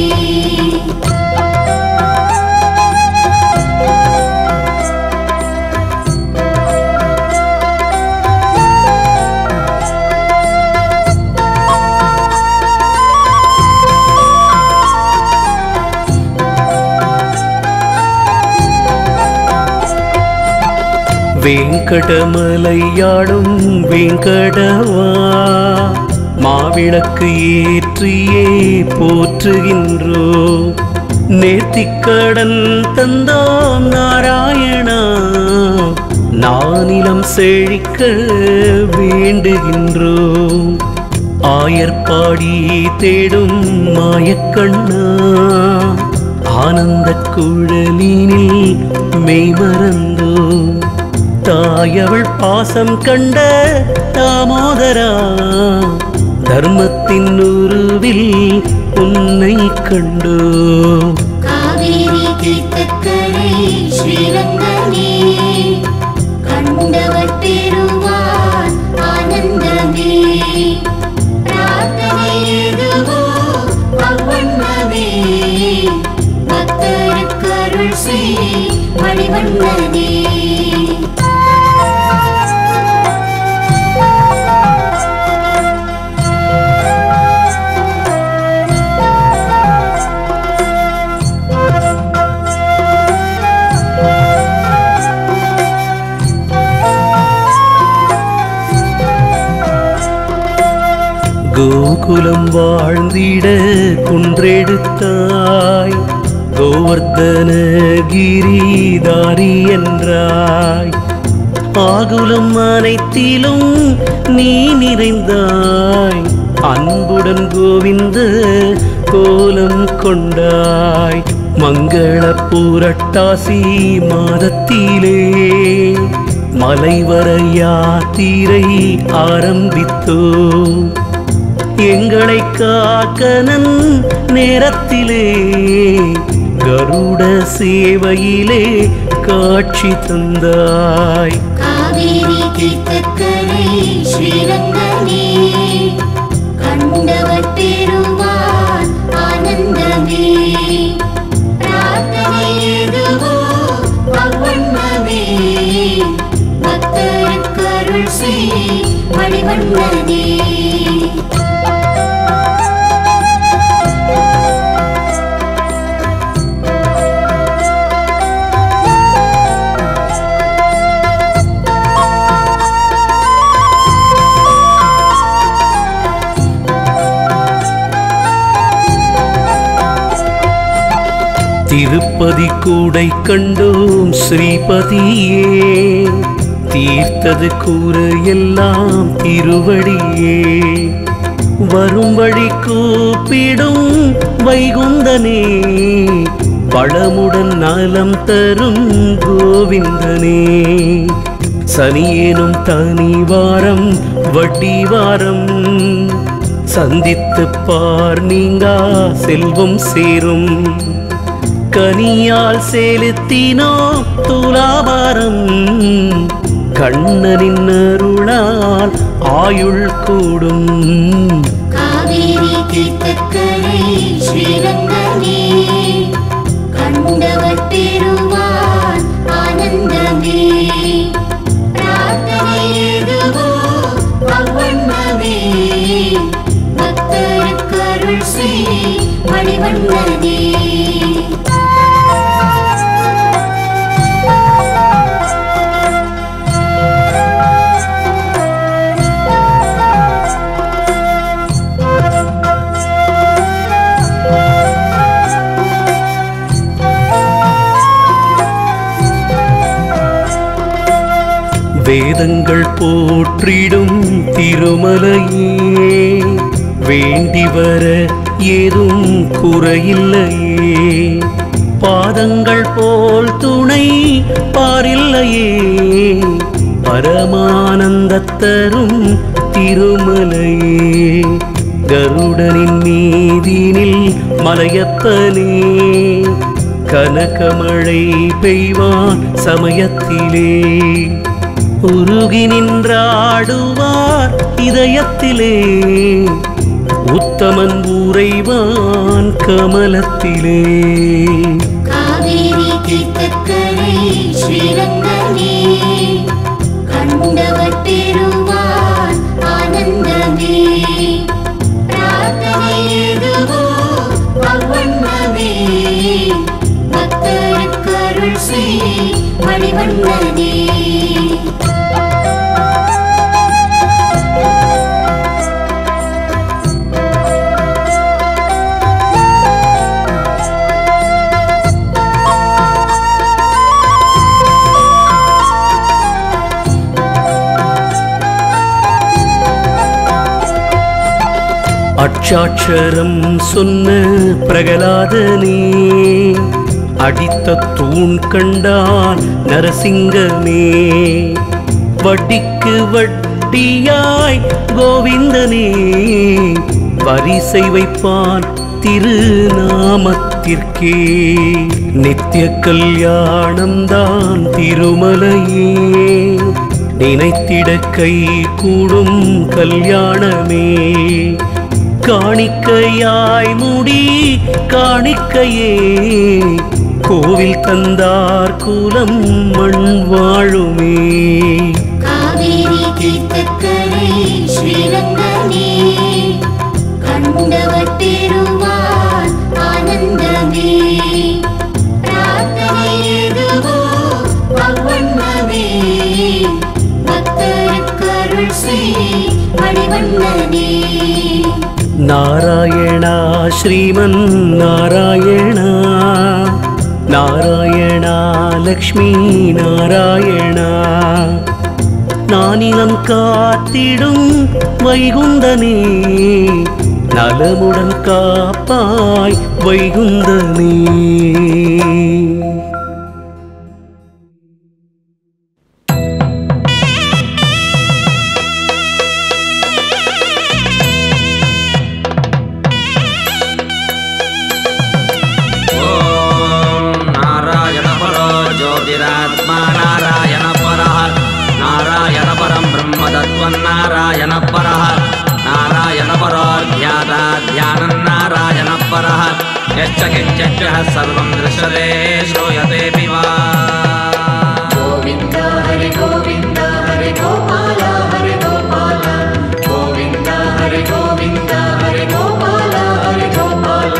வேங்கடமலையாடும் வேங்கடவா, மாவிளக்கு ஏற்றியே போற்றுகின்றோ, நேர்த்திக்கடன் தந்தோம் நாராயணா, நானிலம் செழிக்க வேண்டுகின்றோ, ஆயர்பாடி தேடும் மாயக்கண்ணா, ஆனந்த குழலினில் மெய்மறந்தோ, தாயவள் பாசம் கண்ட தாமோதரா, தர்மத்தின் உருவில் உன்னை கண்டோ. காவேரி தீர்த்தக்கரை ஸ்ரீரங்கனே, கண்டவர் பெறுவார் ஆனந்தமே, பிரார்த்தனை எதுவோ அவ்வண்ணமே, பக்தருக்கு அருள் செய் மணிவண்ணனே. கோகுலம் வாழ்ந்திட குன்றெடுத்தாய், கோவர்தன கிரிதாரி என்றாய், ஆகுலம் அனைத்திலும் நீ நிறைந்தாய், அன்புடன் கோவிந்த கோலம் கொண்டாய், மங்கள புரட்டாசி மாதத்திலே மலைவர யாத்திரை ஆரம்பித்தோ, எங்களை காக்கனன் நேரத்திலே கருட சேவையிலே காட்சி தந்தாய். காவேரி தீர்த்தக்கரை ஸ்ரீரங்கமே கண்டவர் பெறுவார் ஆனந்தமே. பிரார்த்தனை எதுவோ அவ்வண்ணமே பக்தருக்கு அருள் செய் மணிவண்ணனே. திருப்பதி கூடை கண்டோம் ஸ்ரீபதியே, தீர்த்தது கூற எல்லாம் திருவடியே. வரும் வழி கூப்பிடும் வைகுந்தனே, வளமுடன் நலம் தரும் கோவிந்தனே. சனியேனும் தனி வாரம் வட்டி வாரம், சந்தித்து பார் நீங்கா செல்வம் சேரும். கனியால் செலுத்தினோ துலாபாரம், கண்ணனின் அருளால் ஆயுள் கூடும். காவேரி தீர்த்தக்கரை ஸ்ரீரங்கமே கண்டவர் பெறுவார் ஆனந்தமே. பிரார்த்தனை எதுவோ அவ்வண்ணமே பக்தருக்கு அருள் செய் மணிவண்ணனே. வேதங்கள் போற்றிடும் திருமலையே, வேண்டி வர ஏதும் குறையில்லையே. பாதங்கள் போல் துணை பாரில்லையே, பரமானந்தத்தரும் திருமலையே. கருடனின் மீதினில் மலையப்பனே, கனகமழை பெய்வான் சமயத்திலே. உருகி நின்றாடுவார் இதயத்திலே, உத்தமன் உறைவான் கமலத்திலே. காவேரி தீர்த்தக்கரை ஸ்ரீரங்கமே கண்டவர் பெறுவார் ஆனந்தமே. பிரார்த்தனை எதுவோ அவ்வண்ணமே பக்தருக்கு அருள் செய் மணிவண்ணனே. அட்சாட்சரம் சொன்ன பிரகலாதனே, அடித்த தூண் கண்டான் நரசிங்கமே. வட்டிக்கு வட்டியாய் கோவிந்தனே, வரிசை வைப்பான் திருநாமத்திற்கே. நித்திய கல்யாணம்தான் திருமலையே, நினைத்திட கை கூடும் கல்யாணமே. காணிக்கையாய் முடி காணிக்கையே, கோவில் தந்தார் குலம் மண் வாழுமே. காவேரி தீர்த்தக்கரை ஸ்ரீரங்கமே கண்டவர் பெறுவார் ஆனந்தமே. பிரார்த்தனை எதுவோ அவ்வண்ணமே பக்தருக்கு அருள் செய் மணிவண்ணனே. நாராயணா ஸ்ரீமன் நாராயணா, நாராயணா லக்ஷ்மி நாராயணா. நானிலம் காத்திடும் வைகுந்தனே, நலமுடன் காப்பாய் வைகுந்தனே. ஓம் यच्च किञ्चित् सर्वं दृश्यते श्रूयतेऽपि वा गोविन्द हरि गोविन्द हरि गोपाल हरि गोपाल गोविन्द हरि गोविन्द हरि गोपाल हरि गोपाल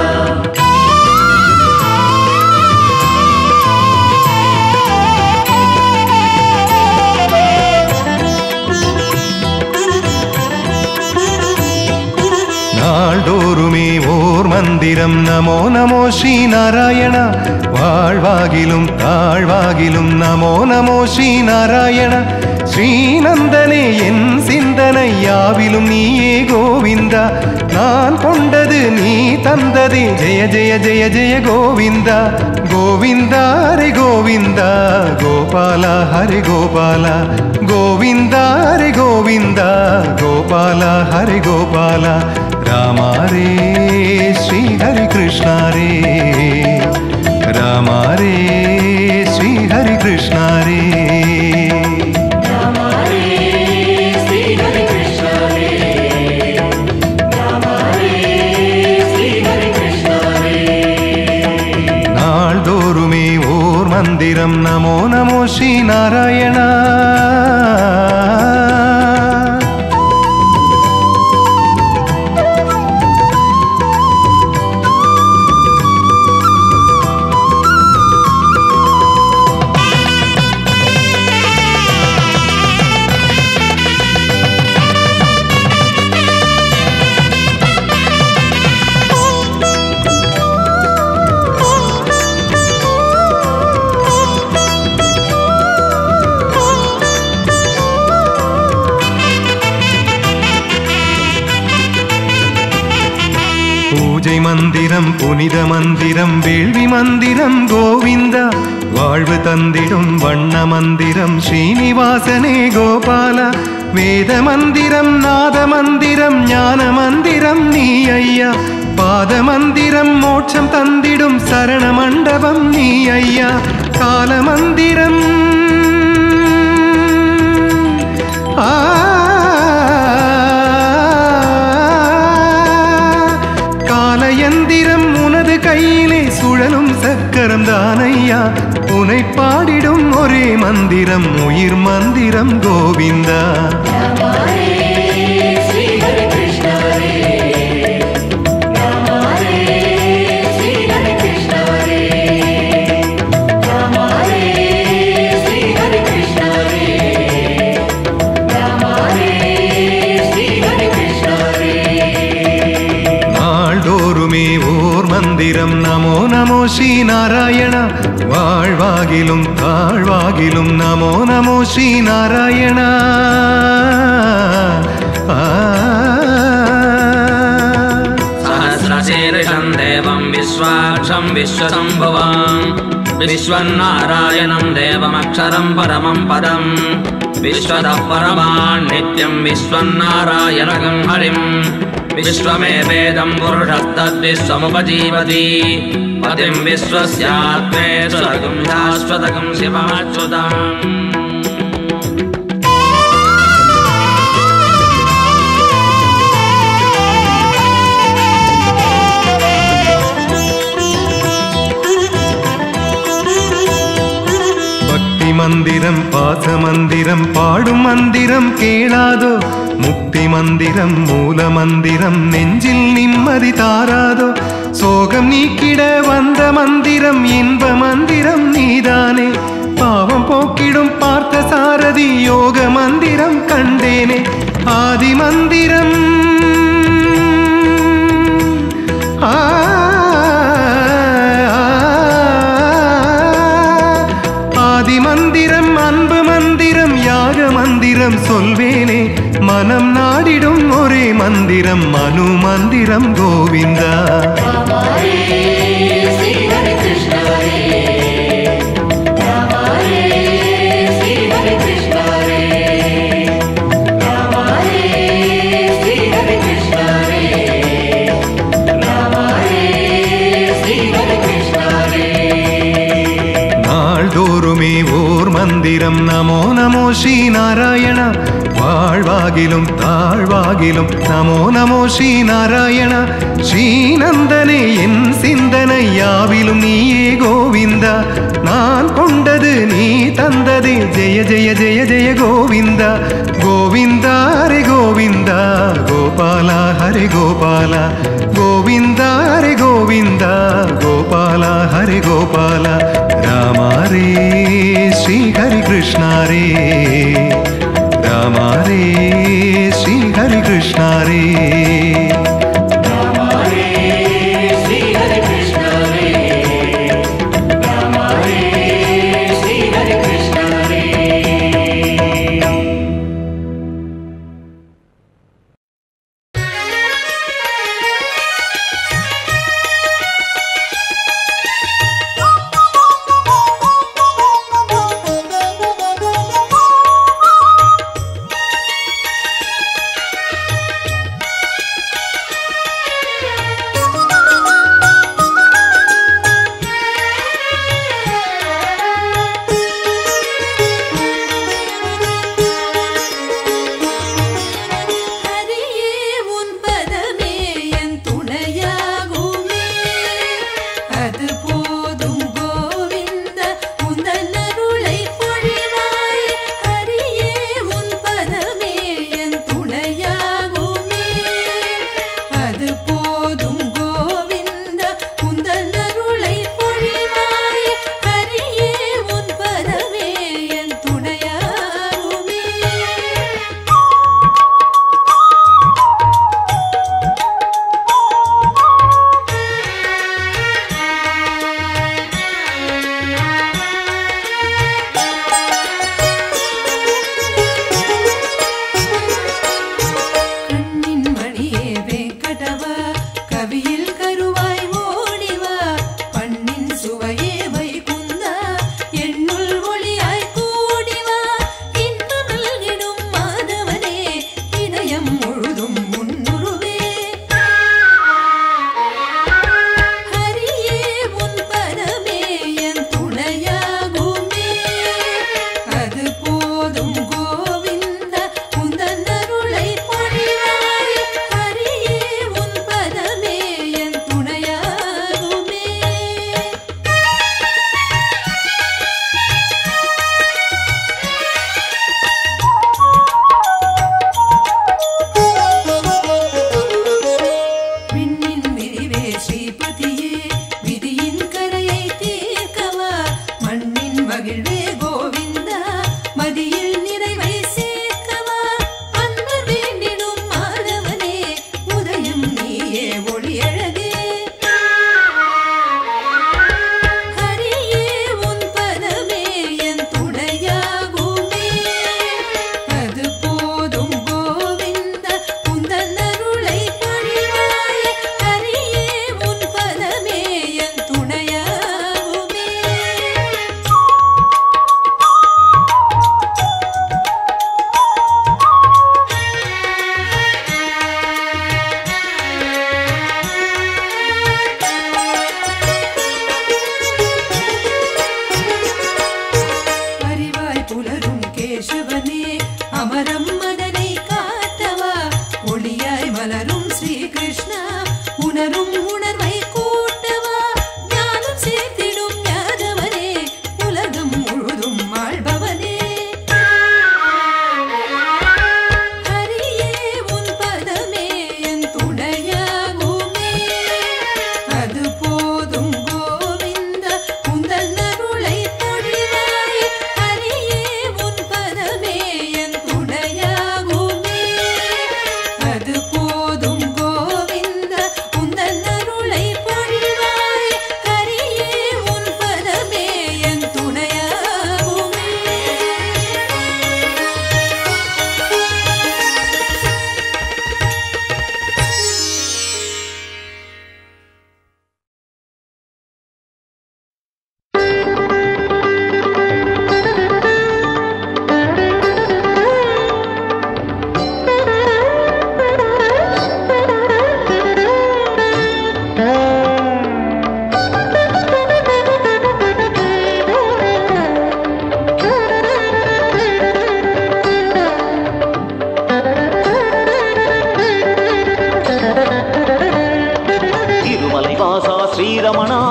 நாள்தோறுமே ஓர் மந்திரம் நமோ நமோ ஸ்ரீ நாராயண வாழ்வாகிலும் தாழ்வாகிலும் நமோ நமோ ஸ்ரீ நாராயண ஸ்ரீநந்தனே என் சிந்தனை யாவிலும் நீயே கோவிந்தா நான் கொண்டது நீ தந்ததே ஜெய ஜெய ஜெய ஜெய கோவிந்தா கோவிந்தா ஹரி கோவிந்தா கோபால ஹரி கோபால கோவிந்தா ஹரி கோவிந்தா கோபால ஹரி கோபால ராமா ரே ஸ்ரீ ஹரி கிருஷ்ணா ரே ராமா ரே ஸ்ரீ ஹரி கிருஷ்ணா ரே நாள்தோறுமே ஓர் மந்திரம் நமோ நமோ ஸ்ரீ நாராயணா பூஜை மந்திரம் புனித மந்திரம் வேள்வி மந்திரம் கோவிந்தா வாழ்வு தந்திடும் வண்ண மந்திரம் ஸ்ரீனிவாசனே கோபால வேத மந்திரம் நாத மந்திரம் ஞான மந்திரம் நீ ஐயா பாத மந்திரம் மோட்சம் தந்திடும் சரண மண்டபம் நீ ஐயா கால மந்திரம் ஆ காலயந்திரம் உனது கையிலே சுழலும் சக்கரம் தானையா உனை பாடிடும் ஒரே மந்திரம் உயிர் மந்திரம் கோவிந்தா நாள்தோறுமே ஓர் மந்திரம் நமோ நமோ ஸ்ரீ நாராயண வாழ்வாகிலும் தாழ்வாகிலும் நமோ நமோ ஸ்ரீ நாராயண सहस्रशीर्षं देवं विश्वाक्षं विश्वसम्भुवं विश्वन्नारायणं देवमक्षरं परमं पदं विश्वतः परमान् नित्यं विश्वन्नारायणं हरिं विश्वमेवेदं पुरुषस्तद्विश्वमुपजीवति पतिं विश्वस्यात्मेश्वरं शाश्वतं शिवमच्युतम् மந்திரம் பாச மந்திரம் பாடும் மந்திரம் கேளாதோ முக்தி மந்திரம் மூல மந்திரம் நெஞ்சில் நிம்மதி தாராதோ சோகம் நீக்கிட வந்த மந்திரம் இன்ப மந்திரம் நீதானே பாவம் போக்கிடும் பார்த்த சாரதி யோக மந்திரம் கண்டேனே ஆதி மந்திரம் ஆ மந்திரம் அன்பு மந்திரம் யாக மந்திரம் சொல்வேனே மனம் நாடிடும் ஒரே மந்திரம் மனு மந்திரம் கோவிந்தா நாள்தோறுமே ஓர் மந்திரம் நமோ நமோ ஸ்ரீ நாராயண வாழ்வாகிலும் தாழ்வாகிலும் நமோ நமோ ஸ்ரீ நாராயணா. ஸ்ரீநந்தனே என் சிந்தனை யாவிலும் நீயே கோவிந்தா. நான் கொண்டது நீ தந்ததே ஜெய ஜெய ஜெய ஜெய கோவிந்தா. கோவிந்தா ஹரே கோவிந்தா கோபாலா ஹரே கோபாலா. கோவிந்தா ஹரே கோவிந்தா கோபாலா ஹரே கோபாலா. ராமா ரே ஸ்ரீ ஹரி கிருஷ்ணா ரே. ராமா ரே ஸ்ரீ ஹரி கிருஷ்ணா ரே.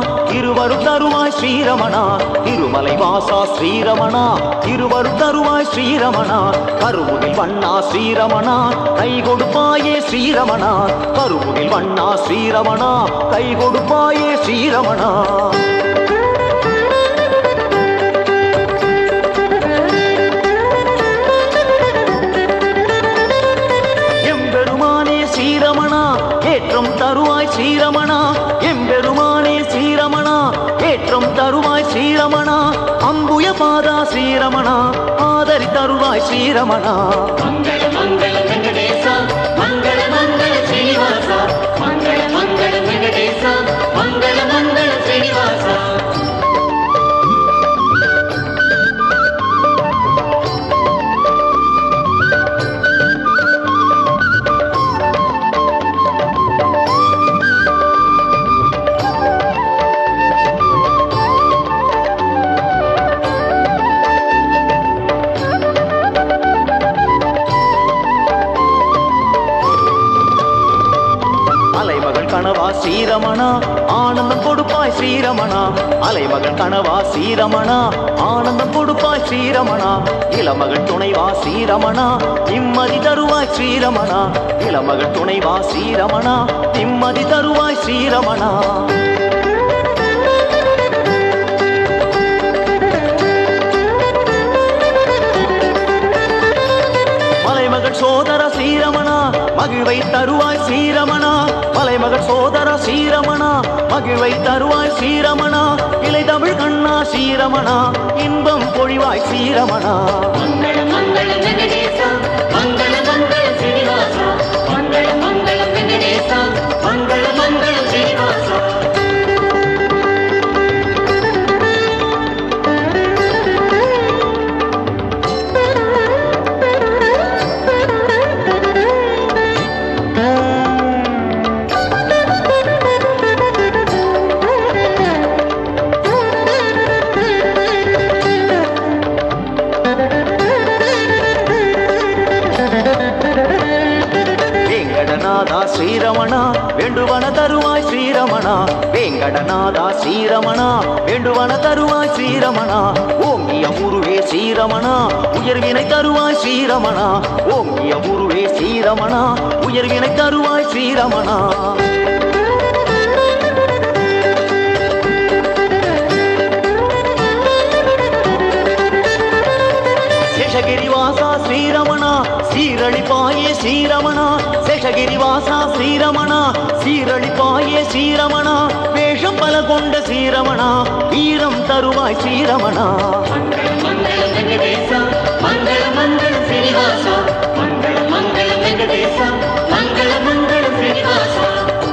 இருவரும் தருவாய் ஸ்ரீரமணா திருமலை வாசா ஸ்ரீரமணா இருவரும் தருவாய் ஸ்ரீரமணா கருமுகில் வண்ணா ஸ்ரீரமணா கை கொடுப்பாயே ஸ்ரீரமணா கருமுகில் வண்ணா ஸ்ரீரமணா கை கொடுப்பாயே ஸ்ரீரமணா எம்பெருமானே ஸ்ரீரமணா ஏற்றம் தருவாய் ஸ்ரீரமணா எம்பெருமானே ஸ்ரீரமணா ஏற்றம் தருவாய் ஸ்ரீரமணா அம்புய பாதா ஸ்ரீரமணா ஆதரி தருவாய் ஸ்ரீரமணா மங்கள மங்கள வெங்கடேசா மங்கள மங்கள ஸ்ரீனிவாசா மங்கள மங்கள வெங்கடேசா மங்கள மங்கள ஸ்ரீனிவாசா கணவா ஸ்ரீரமணா ஆனந்தம் கொடுப்பாய் ஸ்ரீரமணா அலைமகள் கணவா ஸ்ரீரமணா ஆனந்தம் கொடுப்பாய் ஸ்ரீரமணா இளமகள் துணைவா ஸ்ரீரமணா நிம்மதி தருவாய் ஸ்ரீரமணா இளமகள் துணைவா ஸ்ரீரமணா நிம்மதி தருவாய் ஸ்ரீரமணா மலைமகள் சோதர ஸ்ரீரமணா மகிழ்வை தருவாய் ஸ்ரீரமணா மலைமகள் சோதர ஸ்ரீரமணா மகிழ்வை தருவாய் ஸ்ரீரமணா இலை தமிழ் கண்ணா ஸ்ரீரமணா இன்பம் பொழிவாய் ஸ்ரீரமணா மங்கள மங்கள வெங்கடேசா மங்கள மங்கள ஸ்ரீனிவாசா மங்கள மங்கள வெங்கடேசா மங்கள மங்கள ஸ்ரீனிவாசா ஸ்ரீரமணா வேண்டுவன தருவாய் ஸ்ரீரமணா வேங்கடநாதா ஸ்ரீரமணா வேண்டுவன தருவாய் ஸ்ரீரமணா ஓங்கிய முருவே ஸ்ரீரமணா உயர்வினை தருவாய் ஸ்ரீரமணா ஓங்கிய முருவே ஸ்ரீரமணா உயர்வினை தருவாய் ஸ்ரீரமணா சேஷகிரிவாசா ஸ்ரீரமணா சீரழிப்பாயே ஸ்ரீரமணா சேஷகிரிவாசா ஸ்ரீரமணா சீரழிப்பாயே ஸ்ரீரமணா வேஷம் பல கொண்ட ஸ்ரீரமணா வீரம் தருவாய் ஸ்ரீரமணா மங்கள மங்கள வெங்கடேசா மங்கள மங்கள ஸ்ரீனிவாசா மங்கள மங்கள வெங்கடேசா மங்கள மங்கள ஸ்ரீனிவாசா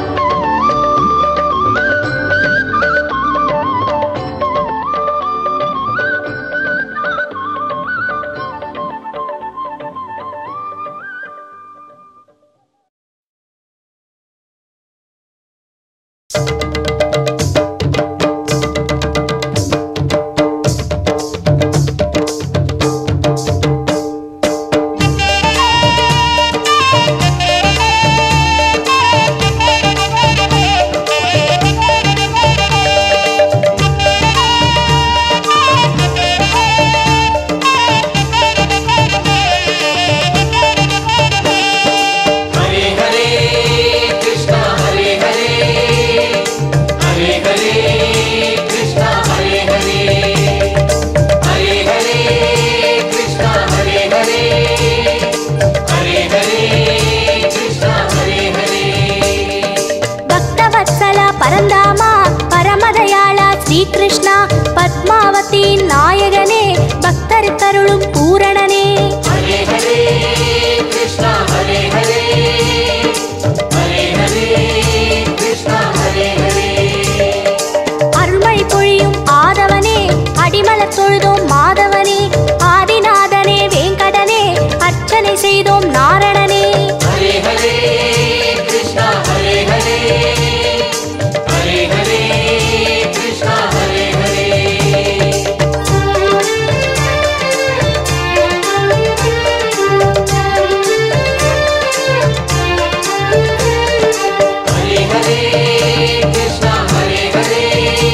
ஸ்ரீகிருஷ்ணா பத்மாவதி நாயகனே பக்தர் கருளும் பூரணனே ஹரே ஹரே கிருஷ்ணா ஹரே ஹரே ஹரே ஹரே கிருஷ்ணா ஹரே ஹரே அருள்மழை பொழியும் ஆதவனே அடிமலர் தொழுதோம் மாதவனே ஆதிநாதனே வேங்கடனே அர்ச்சனை செய்தோம் நாரணனே ஹரே ஹரே கிருஷ்ணா ஹரே ஹரே ஹரே ஹரே கிருஷ்ணா ஹரே ஹரே ஹரே ஹரே கிருஷ்ணா ஹரே ஹரே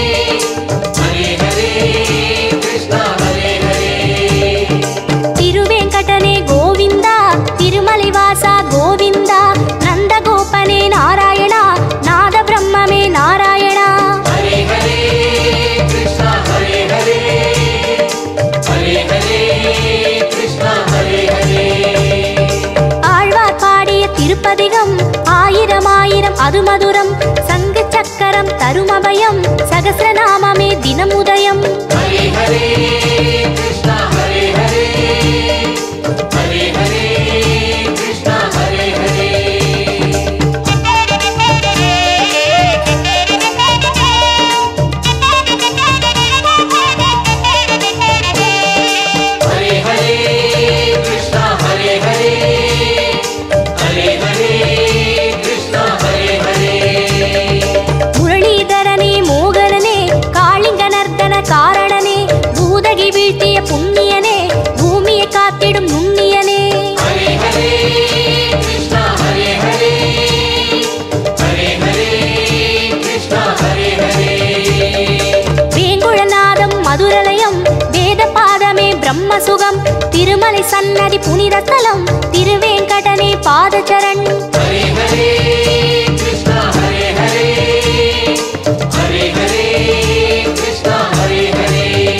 தினம் உதயம். ஹரே ஹரே கிருஷ்ணா ஹரே ஹரே ஹரே ஹரே கிருஷ்ணா ஹரே ஹரே. ஹரே ஹரே கிருஷ்ணா ஹரே ஹரே ஹரே ஹரே கிருஷ்ணா ஹரே ஹரே. முரளிதரனே மோகனனே காளிங்க நர்த்தன காரணனே பூதகி வீழ்த்திய புண்ணியனே பூமியை காத்திடும் நுண்ணியனே. ஹரே ஹரே கிருஷ்ணா ஹரே ஹரே ஹரே ஹரே கிருஷ்ணா ஹரே ஹரே. வேங்குழநாதம் மதுரலயம் வேத பாதமே பிரம்மசுகம் திருமலை சன்னதி புனித தலம் திருவேங்கடனே பாதச்சரண். ஹரே ஹரே கிருஷ்ணா ஹரே ஹரே ஹரே ஹரே கிருஷ்ணா ஹரே ஹரே.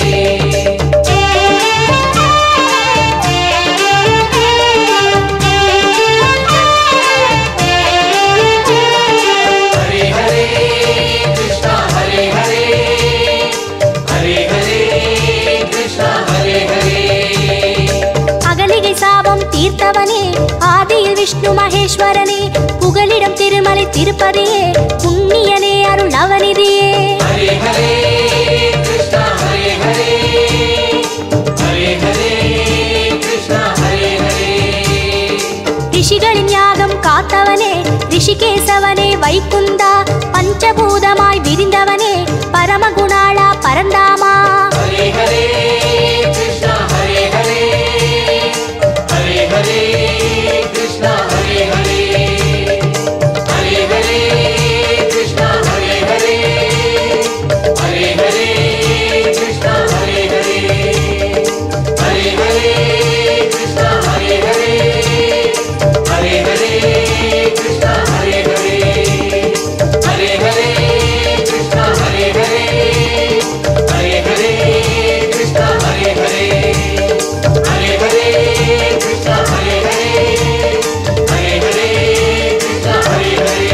ஹரே ஹரே கிருஷ்ணா ஹரே ஹரே ஹரே ஹரே கிருஷ்ணா ஹரே ஹரே. அகலிகை சாபம் தீர்த்தவனே ஆதியில் விஷ்ணு மகேஸ்வரனே புகலிடம் திருமலை திருப்பதியே புண்ணியனே அருள் நவநிதியே. ஹரே ஹரே கிருஷ்ணா ஹரே ஹரே ஹரே ஹரே கிருஷ்ணா ஹரே ஹரே. ரிஷிகளின் யாகம் காத்தவனே ரிஷிகேசவனே வைகுந்தா பஞ்சபூதமாய் விரிந்தவனே பரமகுணாளா பரந்தாமா. ஹரே ஹரே கிருஷ்ணா ஹரே ஹரே ஹரே ஹரே கிருஷ்ணா ஹரே ஹரே. ஹரே ஹரே கிருஷ்ணா ஹரே ஹரே ஹரே ஹரே கிருஷ்ணா ஹரே ஹரே. ஹரே ஹரே கிருஷ்ணா ஹரே ஹரே ஹரே ஹரே கிருஷ்ணா ஹரே ஹரே. ஹரே ஹரே கிருஷ்ணா ஹரே ஹரே ஹரே ஹரே கிருஷ்ணா ஹரே ஹரே. ஹரே ஹரே கிருஷ்ணா ஹரே ஹரே ஹரே ஹரே கிருஷ்ணா ஹரே ஹரே.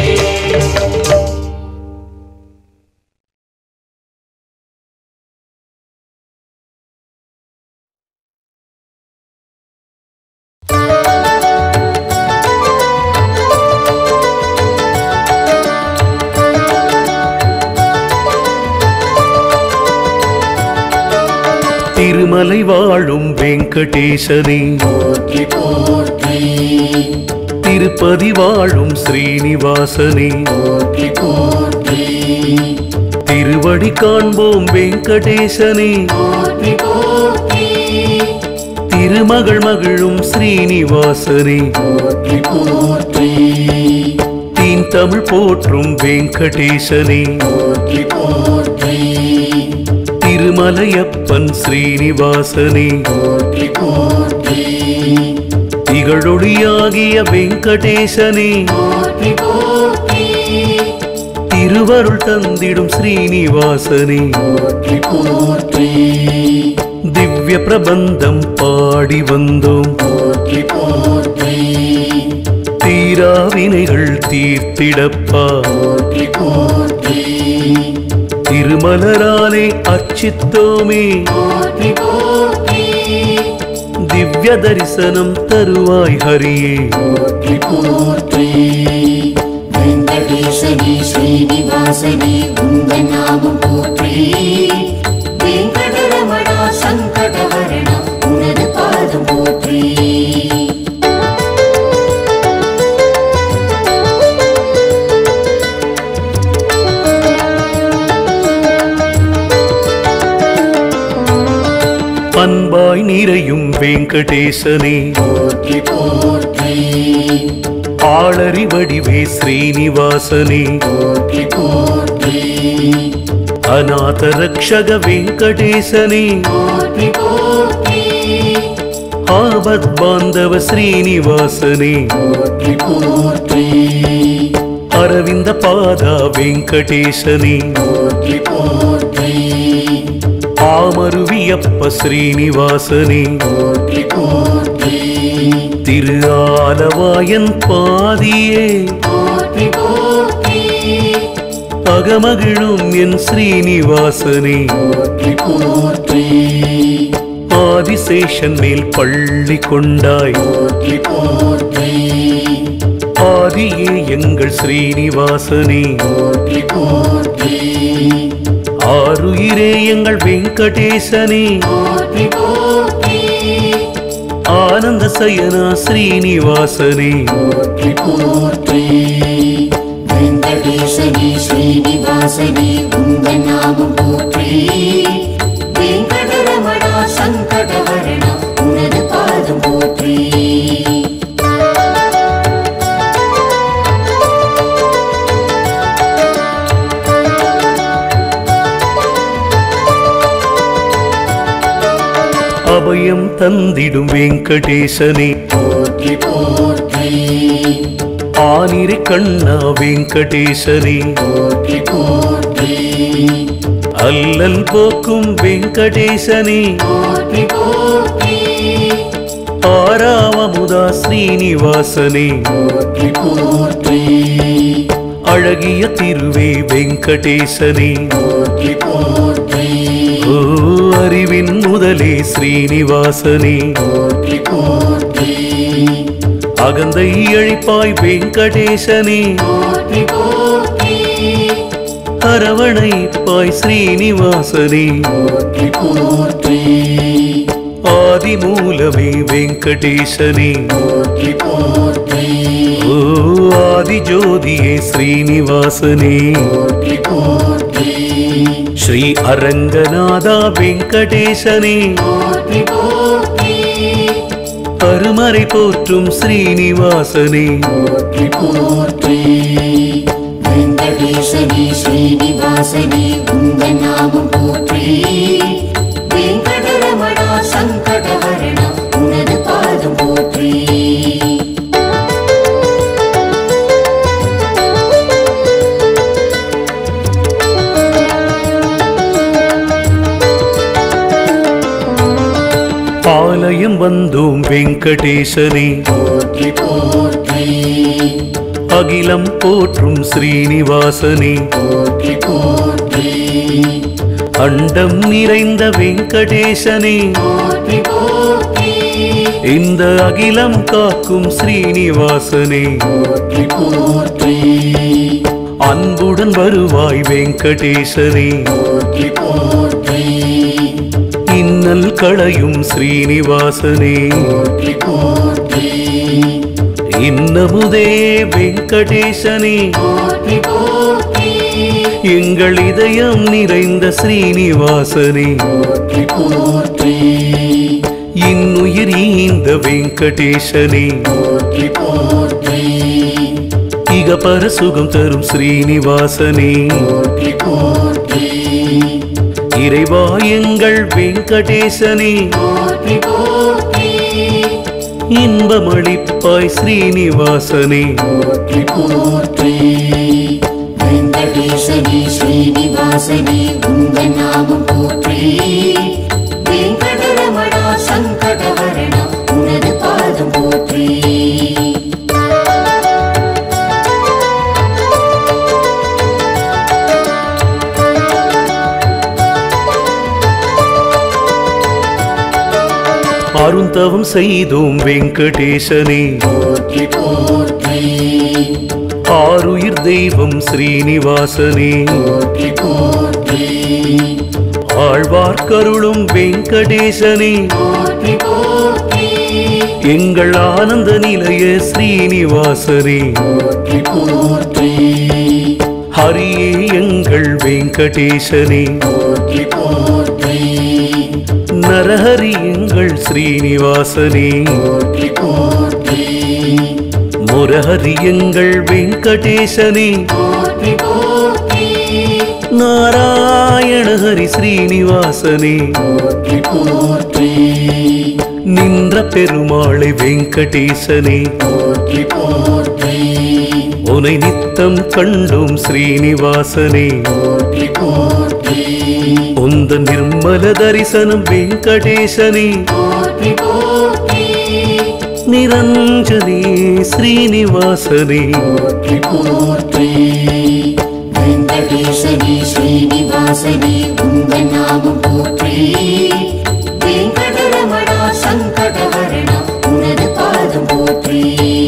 திருமலை வாழும் வெங்கடேசனே போற்றி போற்றி திருப்பதி வாழும் ஸ்ரீனிவாசனே போற்றி போற்றி திருவடி காண்போம் வெங்கடேசனே போற்றி போற்றி திருமகள் மகிழும் ஸ்ரீனிவாசனே போற்றி போற்றி தீன் தமிழ் போற்றும் வெங்கடேசனே போற்றி போற்றி திருமலையப்பன் ஸ்ரீனிவாசனே போற்றி போற்றி திகழொளியாகிய வெங்கடேசனே போற்றி போற்றி திருவருள் தந்திடும் ஸ்ரீனிவாசனே போற்றி போற்றி திவ்ய பிரபந்தம் பாடி வந்தோம் போற்றி போற்றி தீரா வினைகள் தீர்த்திடப்பா போற்றி போற்றி திருமலராலே அர்ச்சித்தோமே போற்றி போற்றி திவ்ய தரிசனம் தருவாய் ஹரியே போற்றி போற்றி வெங்கடேசனே ஸ்ரீனிவாசனே உங்கள் நாமம் போற்றி வெங்கடரமணா சங்கடஹரணா உனது பாதம் போற்றி. அன்பாய் நிறையும் வெங்கடேசனே போற்றி போற்றி ஆளறி வடிவே ஸ்ரீனிவாசனே போற்றி போற்றி அநாத ரக்ஷக வெங்கடேசனே போற்றி போற்றி ஆபத் பாந்தவ ஸ்ரீனிவாசனே போற்றி போற்றி அரவிந்த பாதா வெங்கடேசனே போற்றி போற்றி ஆமருவியப்ப ஸ்ரீனிவாசனே போற்றி போற்றி திரு ஆலவாயன் பாதியே போற்றி போற்றி அகமகிழும் என் ஸ்ரீனிவாசனே போற்றி போற்றி ஆதிசேஷன் மேல் பள்ளி கொண்டாய் போற்றி போற்றி ஆதியே எங்கள் ஸ்ரீனிவாசனே போற்றி போற்றி ஆருயிரே எங்கள் வெங்கடேசனே போற்றி போற்றி ஆனந்த சயனா ஸ்ரீனிவாசனே போற்றி போற்றி வெங்கடேசனே ஸ்ரீனிவாசனே உங்கள் நாமம் போற்றி வெங்கடரமணா சங்கடவரணா உனது பாதம் போற்றி அபயம் தந்திடும் வெங்கடேசனே போற்றி போற்றி ஆனிரை கண்ணா வெங்கடேசனே போற்றி போற்றி அல்லல் போக்கும் வெங்கடேசனே போற்றி போற்றி ஆராவமுதா ஸ்ரீனிவாசனே போற்றி போற்றி அழகிய திருவே வெங்கடேசனே போற்றி போற்றி ஓ அறிவின் முதலே ஸ்ரீனிவாசனே போற்றி போற்றி அகந்தை அழிப்பாய் வெங்கடேசனே போற்றி போற்றி அரவணைப்பாய் ஸ்ரீனிவாசனே போற்றி போற்றி ஆதி மூலமே வெங்கடேசனே போற்றி போற்றி ஓ ஆதி ஜோதியே ஸ்ரீனிவாசனே போற்றி போற்றி ஸ்ரீ அரங்கநாதா வெங்கடேசனே போற்றி போற்றி அருமறை போற்றும் ஸ்ரீனிவாசனே போற்றி போற்றி வெங்கடேசனே ஸ்ரீனிவாசனே உங்கள் நாமம் போற்றி வெங்கடரமணா சங்கடவரணா உனது பாதம் போற்றி ஆலயம் வந்தோம் வெங்கடேசனே போற்றி போற்றி அகிலம் போற்றும் ஸ்ரீனிவாசனே போற்றி போற்றி அண்டம் நிறைந்த வெங்கடேசனே போற்றி போற்றி இந்த அகிலம் காக்கும் ஸ்ரீனிவாசனே போற்றி போற்றி அன்புடன் வருவாய் வெங்கடேசனே போற்றி போற்றி இன்னல் களையும் ஸ்ரீனிவாசனே போற்றி போற்றி இன்னமுதே வெங்கடேசனே போற்றி போற்றி எங்கள் இதயம் நிறைந்த ஸ்ரீனிவாசனே போற்றி போற்றி இன்னுயிர் ஈந்த வெங்கடேசனே போற்றி போற்றி இக பர சுகம் தரும் ஸ்ரீனிவாசனே போற்றி போற்றி இறைவா எங்கள் வெங்கடேசனே போற்றி போற்றி இன்பமளிப்பாய் ஸ்ரீனிவாசனே போற்றி போற்றி வெங்கடேசனே ஸ்ரீனிவாசனே உங்கள் நாமம் போற்றி வெங்கடரமணா சங்கடவரணா உனது பாதம் போற்றி அருந்தவம் செய்தோம் வெங்கடேசனே போற்றி போற்றி ஆருயிர் தெய்வம் ஸ்ரீனிவாசனே போற்றி போற்றி ஆழ்வார்க்கருளும் வெங்கடேசனே போற்றி போற்றி எங்கள் ஆனந்த நிலைய ஸ்ரீனிவாசனே போற்றி போற்றி ஹரியே எங்கள் வெங்கடேசனே போற்றி போற்றி நரஹரி எங்கள் ஸ்ரீனிவாசனே போற்றி போற்றி முரஹரி எங்கள் வெங்கடேசனே போற்றி போற்றி நாராயண ஹரி ஸ்ரீனிவாசனே போற்றி போற்றி நின்ற பெருமாளை வெங்கடேசனே போற்றி போற்றி உனை நித்தம் கண்டோம் ஸ்ரீனிவாசனே போற்றி போற்றி உந்த நிர்மல தரிசனம் வெங்கடேசனே போற்றி போற்றி நிரஞ்சனே ஸ்ரீனிவாசனே போற்றி போற்றி வெங்கடேசனே வெங்கடேசனே ஸ்ரீனிவாசனே உங்கள் நாமம் போற்றி வெங்கடரமணா சங்கடஹரணா உனது பாதம் போற்றி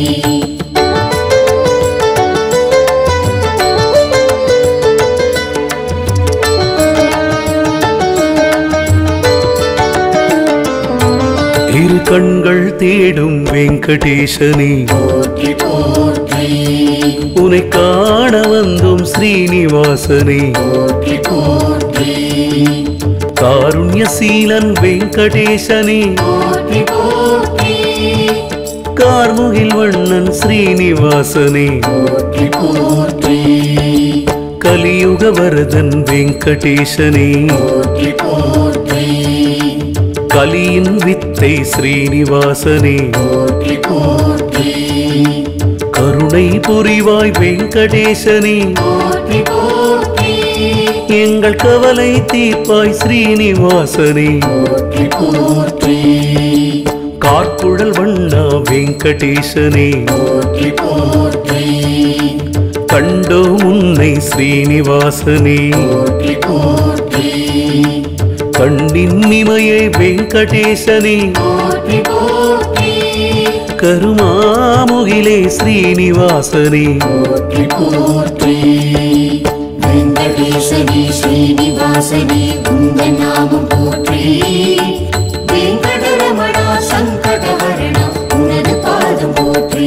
இரு கண்கள் தேடும் வெங்கடேசனே போற்றி போற்றி உனை காண வந்தோம் ஸ்ரீனிவாசனே போற்றி போற்றி காருண்யசீலன் வெங்கடேசனே போற்றி போற்றி கார்முகில் வண்ணன் ஸ்ரீனிவாசனே போற்றி போற்றி கலியுக வரதன் வெங்கடேசனே போற்றி போற்றி கலியின் வித்தை ஸ்ரீனிவாசனே போற்றி போற்றி கருணை புரிவாய் வெங்கடேசனே போற்றி போற்றி எங்கள் கவலை தீர்ப்பாய் ஸ்ரீனிவாசனே போற்றி போற்றி கார்குழல் வண்ணா வெங்கடேசனே போற்றி போற்றி கண்டோம் உன்னை ஸ்ரீனிவாசனே போற்றி போற்றி கண்ணின் இமையை வெங்கடேசனே போற்றி போற்றி கருமாமுகிலே ஸ்ரீனிவாசனே போற்றி போற்றி வெங்கடேசனே ஸ்ரீனிவாசனே உங்கள் நாமம் போற்றி வெங்கடரமணா சங்கடஹரணா உனது பாதம் போற்றி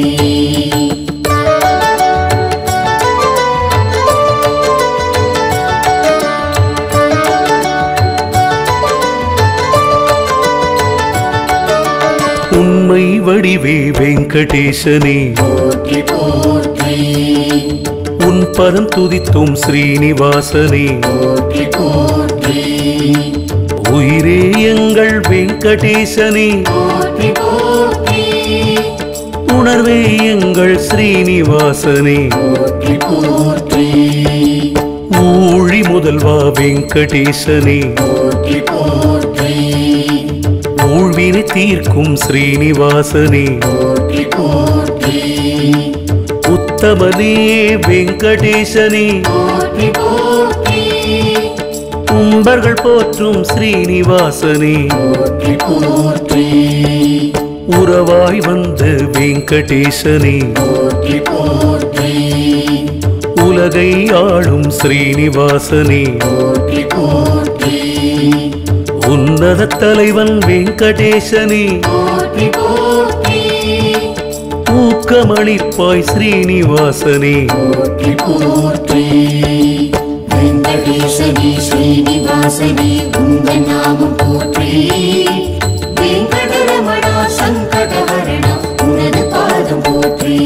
உண்மை வடிவே வெங்கடேசனே போற்றி போற்றி உன் பதம் துதித்தோம் ஸ்ரீனிவாசனே போற்றி போற்றி உயிரே எங்கள் வெங்கடேசனே போற்றி போற்றி உணர்வே எங்கள் ஸ்ரீனிவாசனே போற்றி போற்றி ஊழி முதல்வா வெங்கடேசனே போற்றி போற்றி ஊழ்வினை தீர்க்கும் ஸ்ரீனிவாசனே போற்றி போற்றி உத்தமனே வெங்கடேசனே போற்றி போற்றி கும்பர்கள் போற்றும் ஸ்ரீனிவாசனே போற்றி போற்றி உறவாய் வந்த வெங்கடேசனே போற்றி போற்றி உலகை ஆளும் ஸ்ரீனிவாசனே போற்றி போற்றி உன்னத தலைவன் வெங்கடேசனே போற்றி போற்றி ஊக்கமளிப்பாய் ஸ்ரீனிவாசனே போற்றி போற்றி வெங்கடேசனே ஸ்ரீனிவாசனே உங்கள் நாமம் போற்றி வெங்கடரமணா சங்கடஹரணா உனது பாதம் போற்றி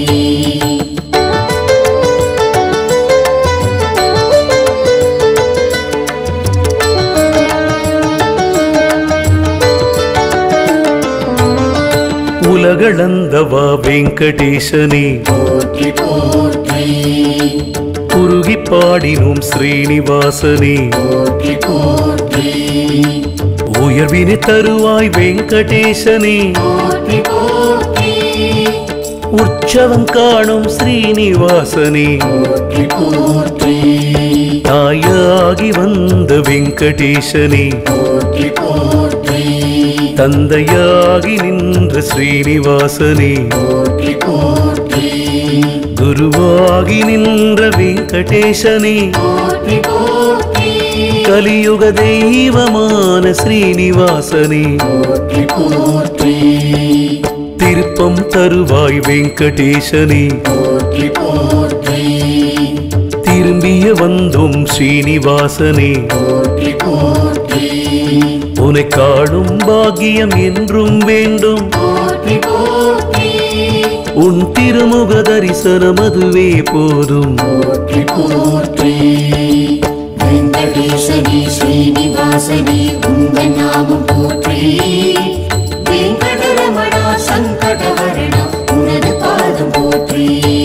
உலகளந்தவா வெங்கடேசனே போற்றி போற்றி குறுகி பாடினோம் ஸ்ரீனிவாசனே போற்றி போற்றி உயர்வினை தருவாய் வெங்கடேசனே போற்றி போற்றி உற்சவம் காணும் ஸ்ரீனிவாசனே போற்றி போற்றி தாயாகி வந்த வெங்கடேசனே போற்றி போற்றி தந்தையாகி நின்ற ஸ்ரீனிவாசனே போற்றி போற்றி குருவாகி நின்ற வெங்கடேசனே போற்றி போற்றி கலியுக தெய்வமான ஸ்ரீனிவாசனே போற்றி போற்றி திருப்பம் தருவாய் வெங்கடேசனே போற்றி போற்றி திரும்பிய வந்தோம் ஸ்ரீனிவாசனே போற்றி போற்றி உனை காணும் பாக்கியம் என்றும் வேண்டும் போற்றி போற்றி உன் திருமுக தரிசனம் அதுவே போதும் போற்றி போற்றி வெங்கடேசனே ஸ்ரீனிவாசனே உங்கள் நாமம் போற்றி வெங்கடரமணா சங்கடஹரணா உனது பாதம் போற்றி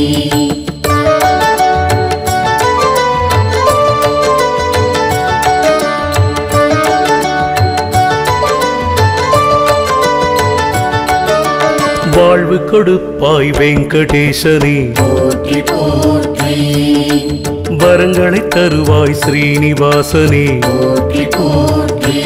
வாழ்வு கொடுப்பாய் வெங்கடேசனே போற்றி போற்றி வரங்களை தருவாய் ஸ்ரீனிவாசனே போற்றி போற்றி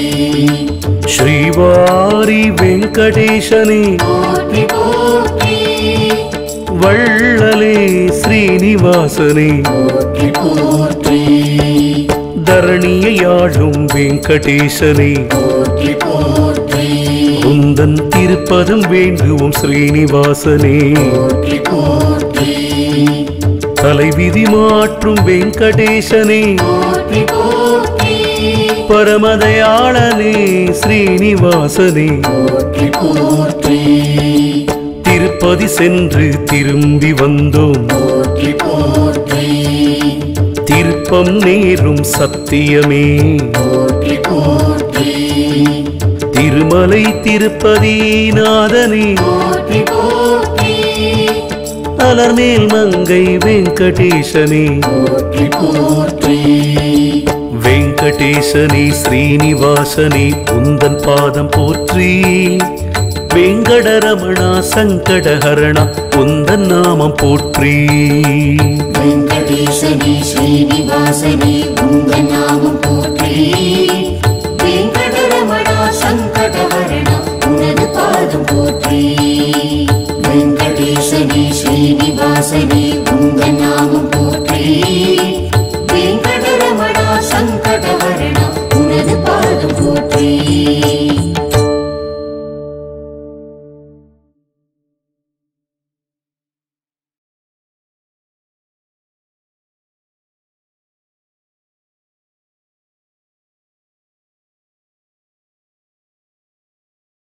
ஸ்ரீவாரி வெங்கடேசனே போற்றி போற்றி வள்ளலே ஸ்ரீனிவாசனே போற்றி போற்றி தரணியை ஆளும் வெங்கடேசனே போற்றி போற்றி உந்தன் திருப்பதம் வேண்டுவோம் ஸ்ரீனிவாசனே போற்றி போற்றி தலைவிதி மாற்றும் வெங்கடேசனே போற்றி போற்றி பரமதயாளனே ஸ்ரீனிவாசனே போற்றி போற்றி திருப்பதி சென்று திரும்பி வந்தோம் போற்றி போற்றி திருப்பம் நேரும் சத்தியமே போற்றி போற்றி திருமலை திருப்பதி நாதனே போற்றி போற்றி அலர்மேல் மங்கை வெங்கடேசனே போற்றி போற்றி வெங்கடேசனே ஸ்ரீனிவாசனே உந்தன் பாதம் போற்றி வெங்கடரமணா சங்கடஹரணா உந்தன் நாமம் போற்றி வெங்கடேசனே ஸ்ரீனிவாசனே உங்கள் நாமம் போற்றி வெங்கடரமணா சங்கடஹரணா உனது பாதம் போற்றி வெங்கடேசனே ஸ்ரீனிவாசனே உங்கள் நாமம் போற்றி வெங்கடரமணா சங்கடஹரணா உனது பாதம் போற்றி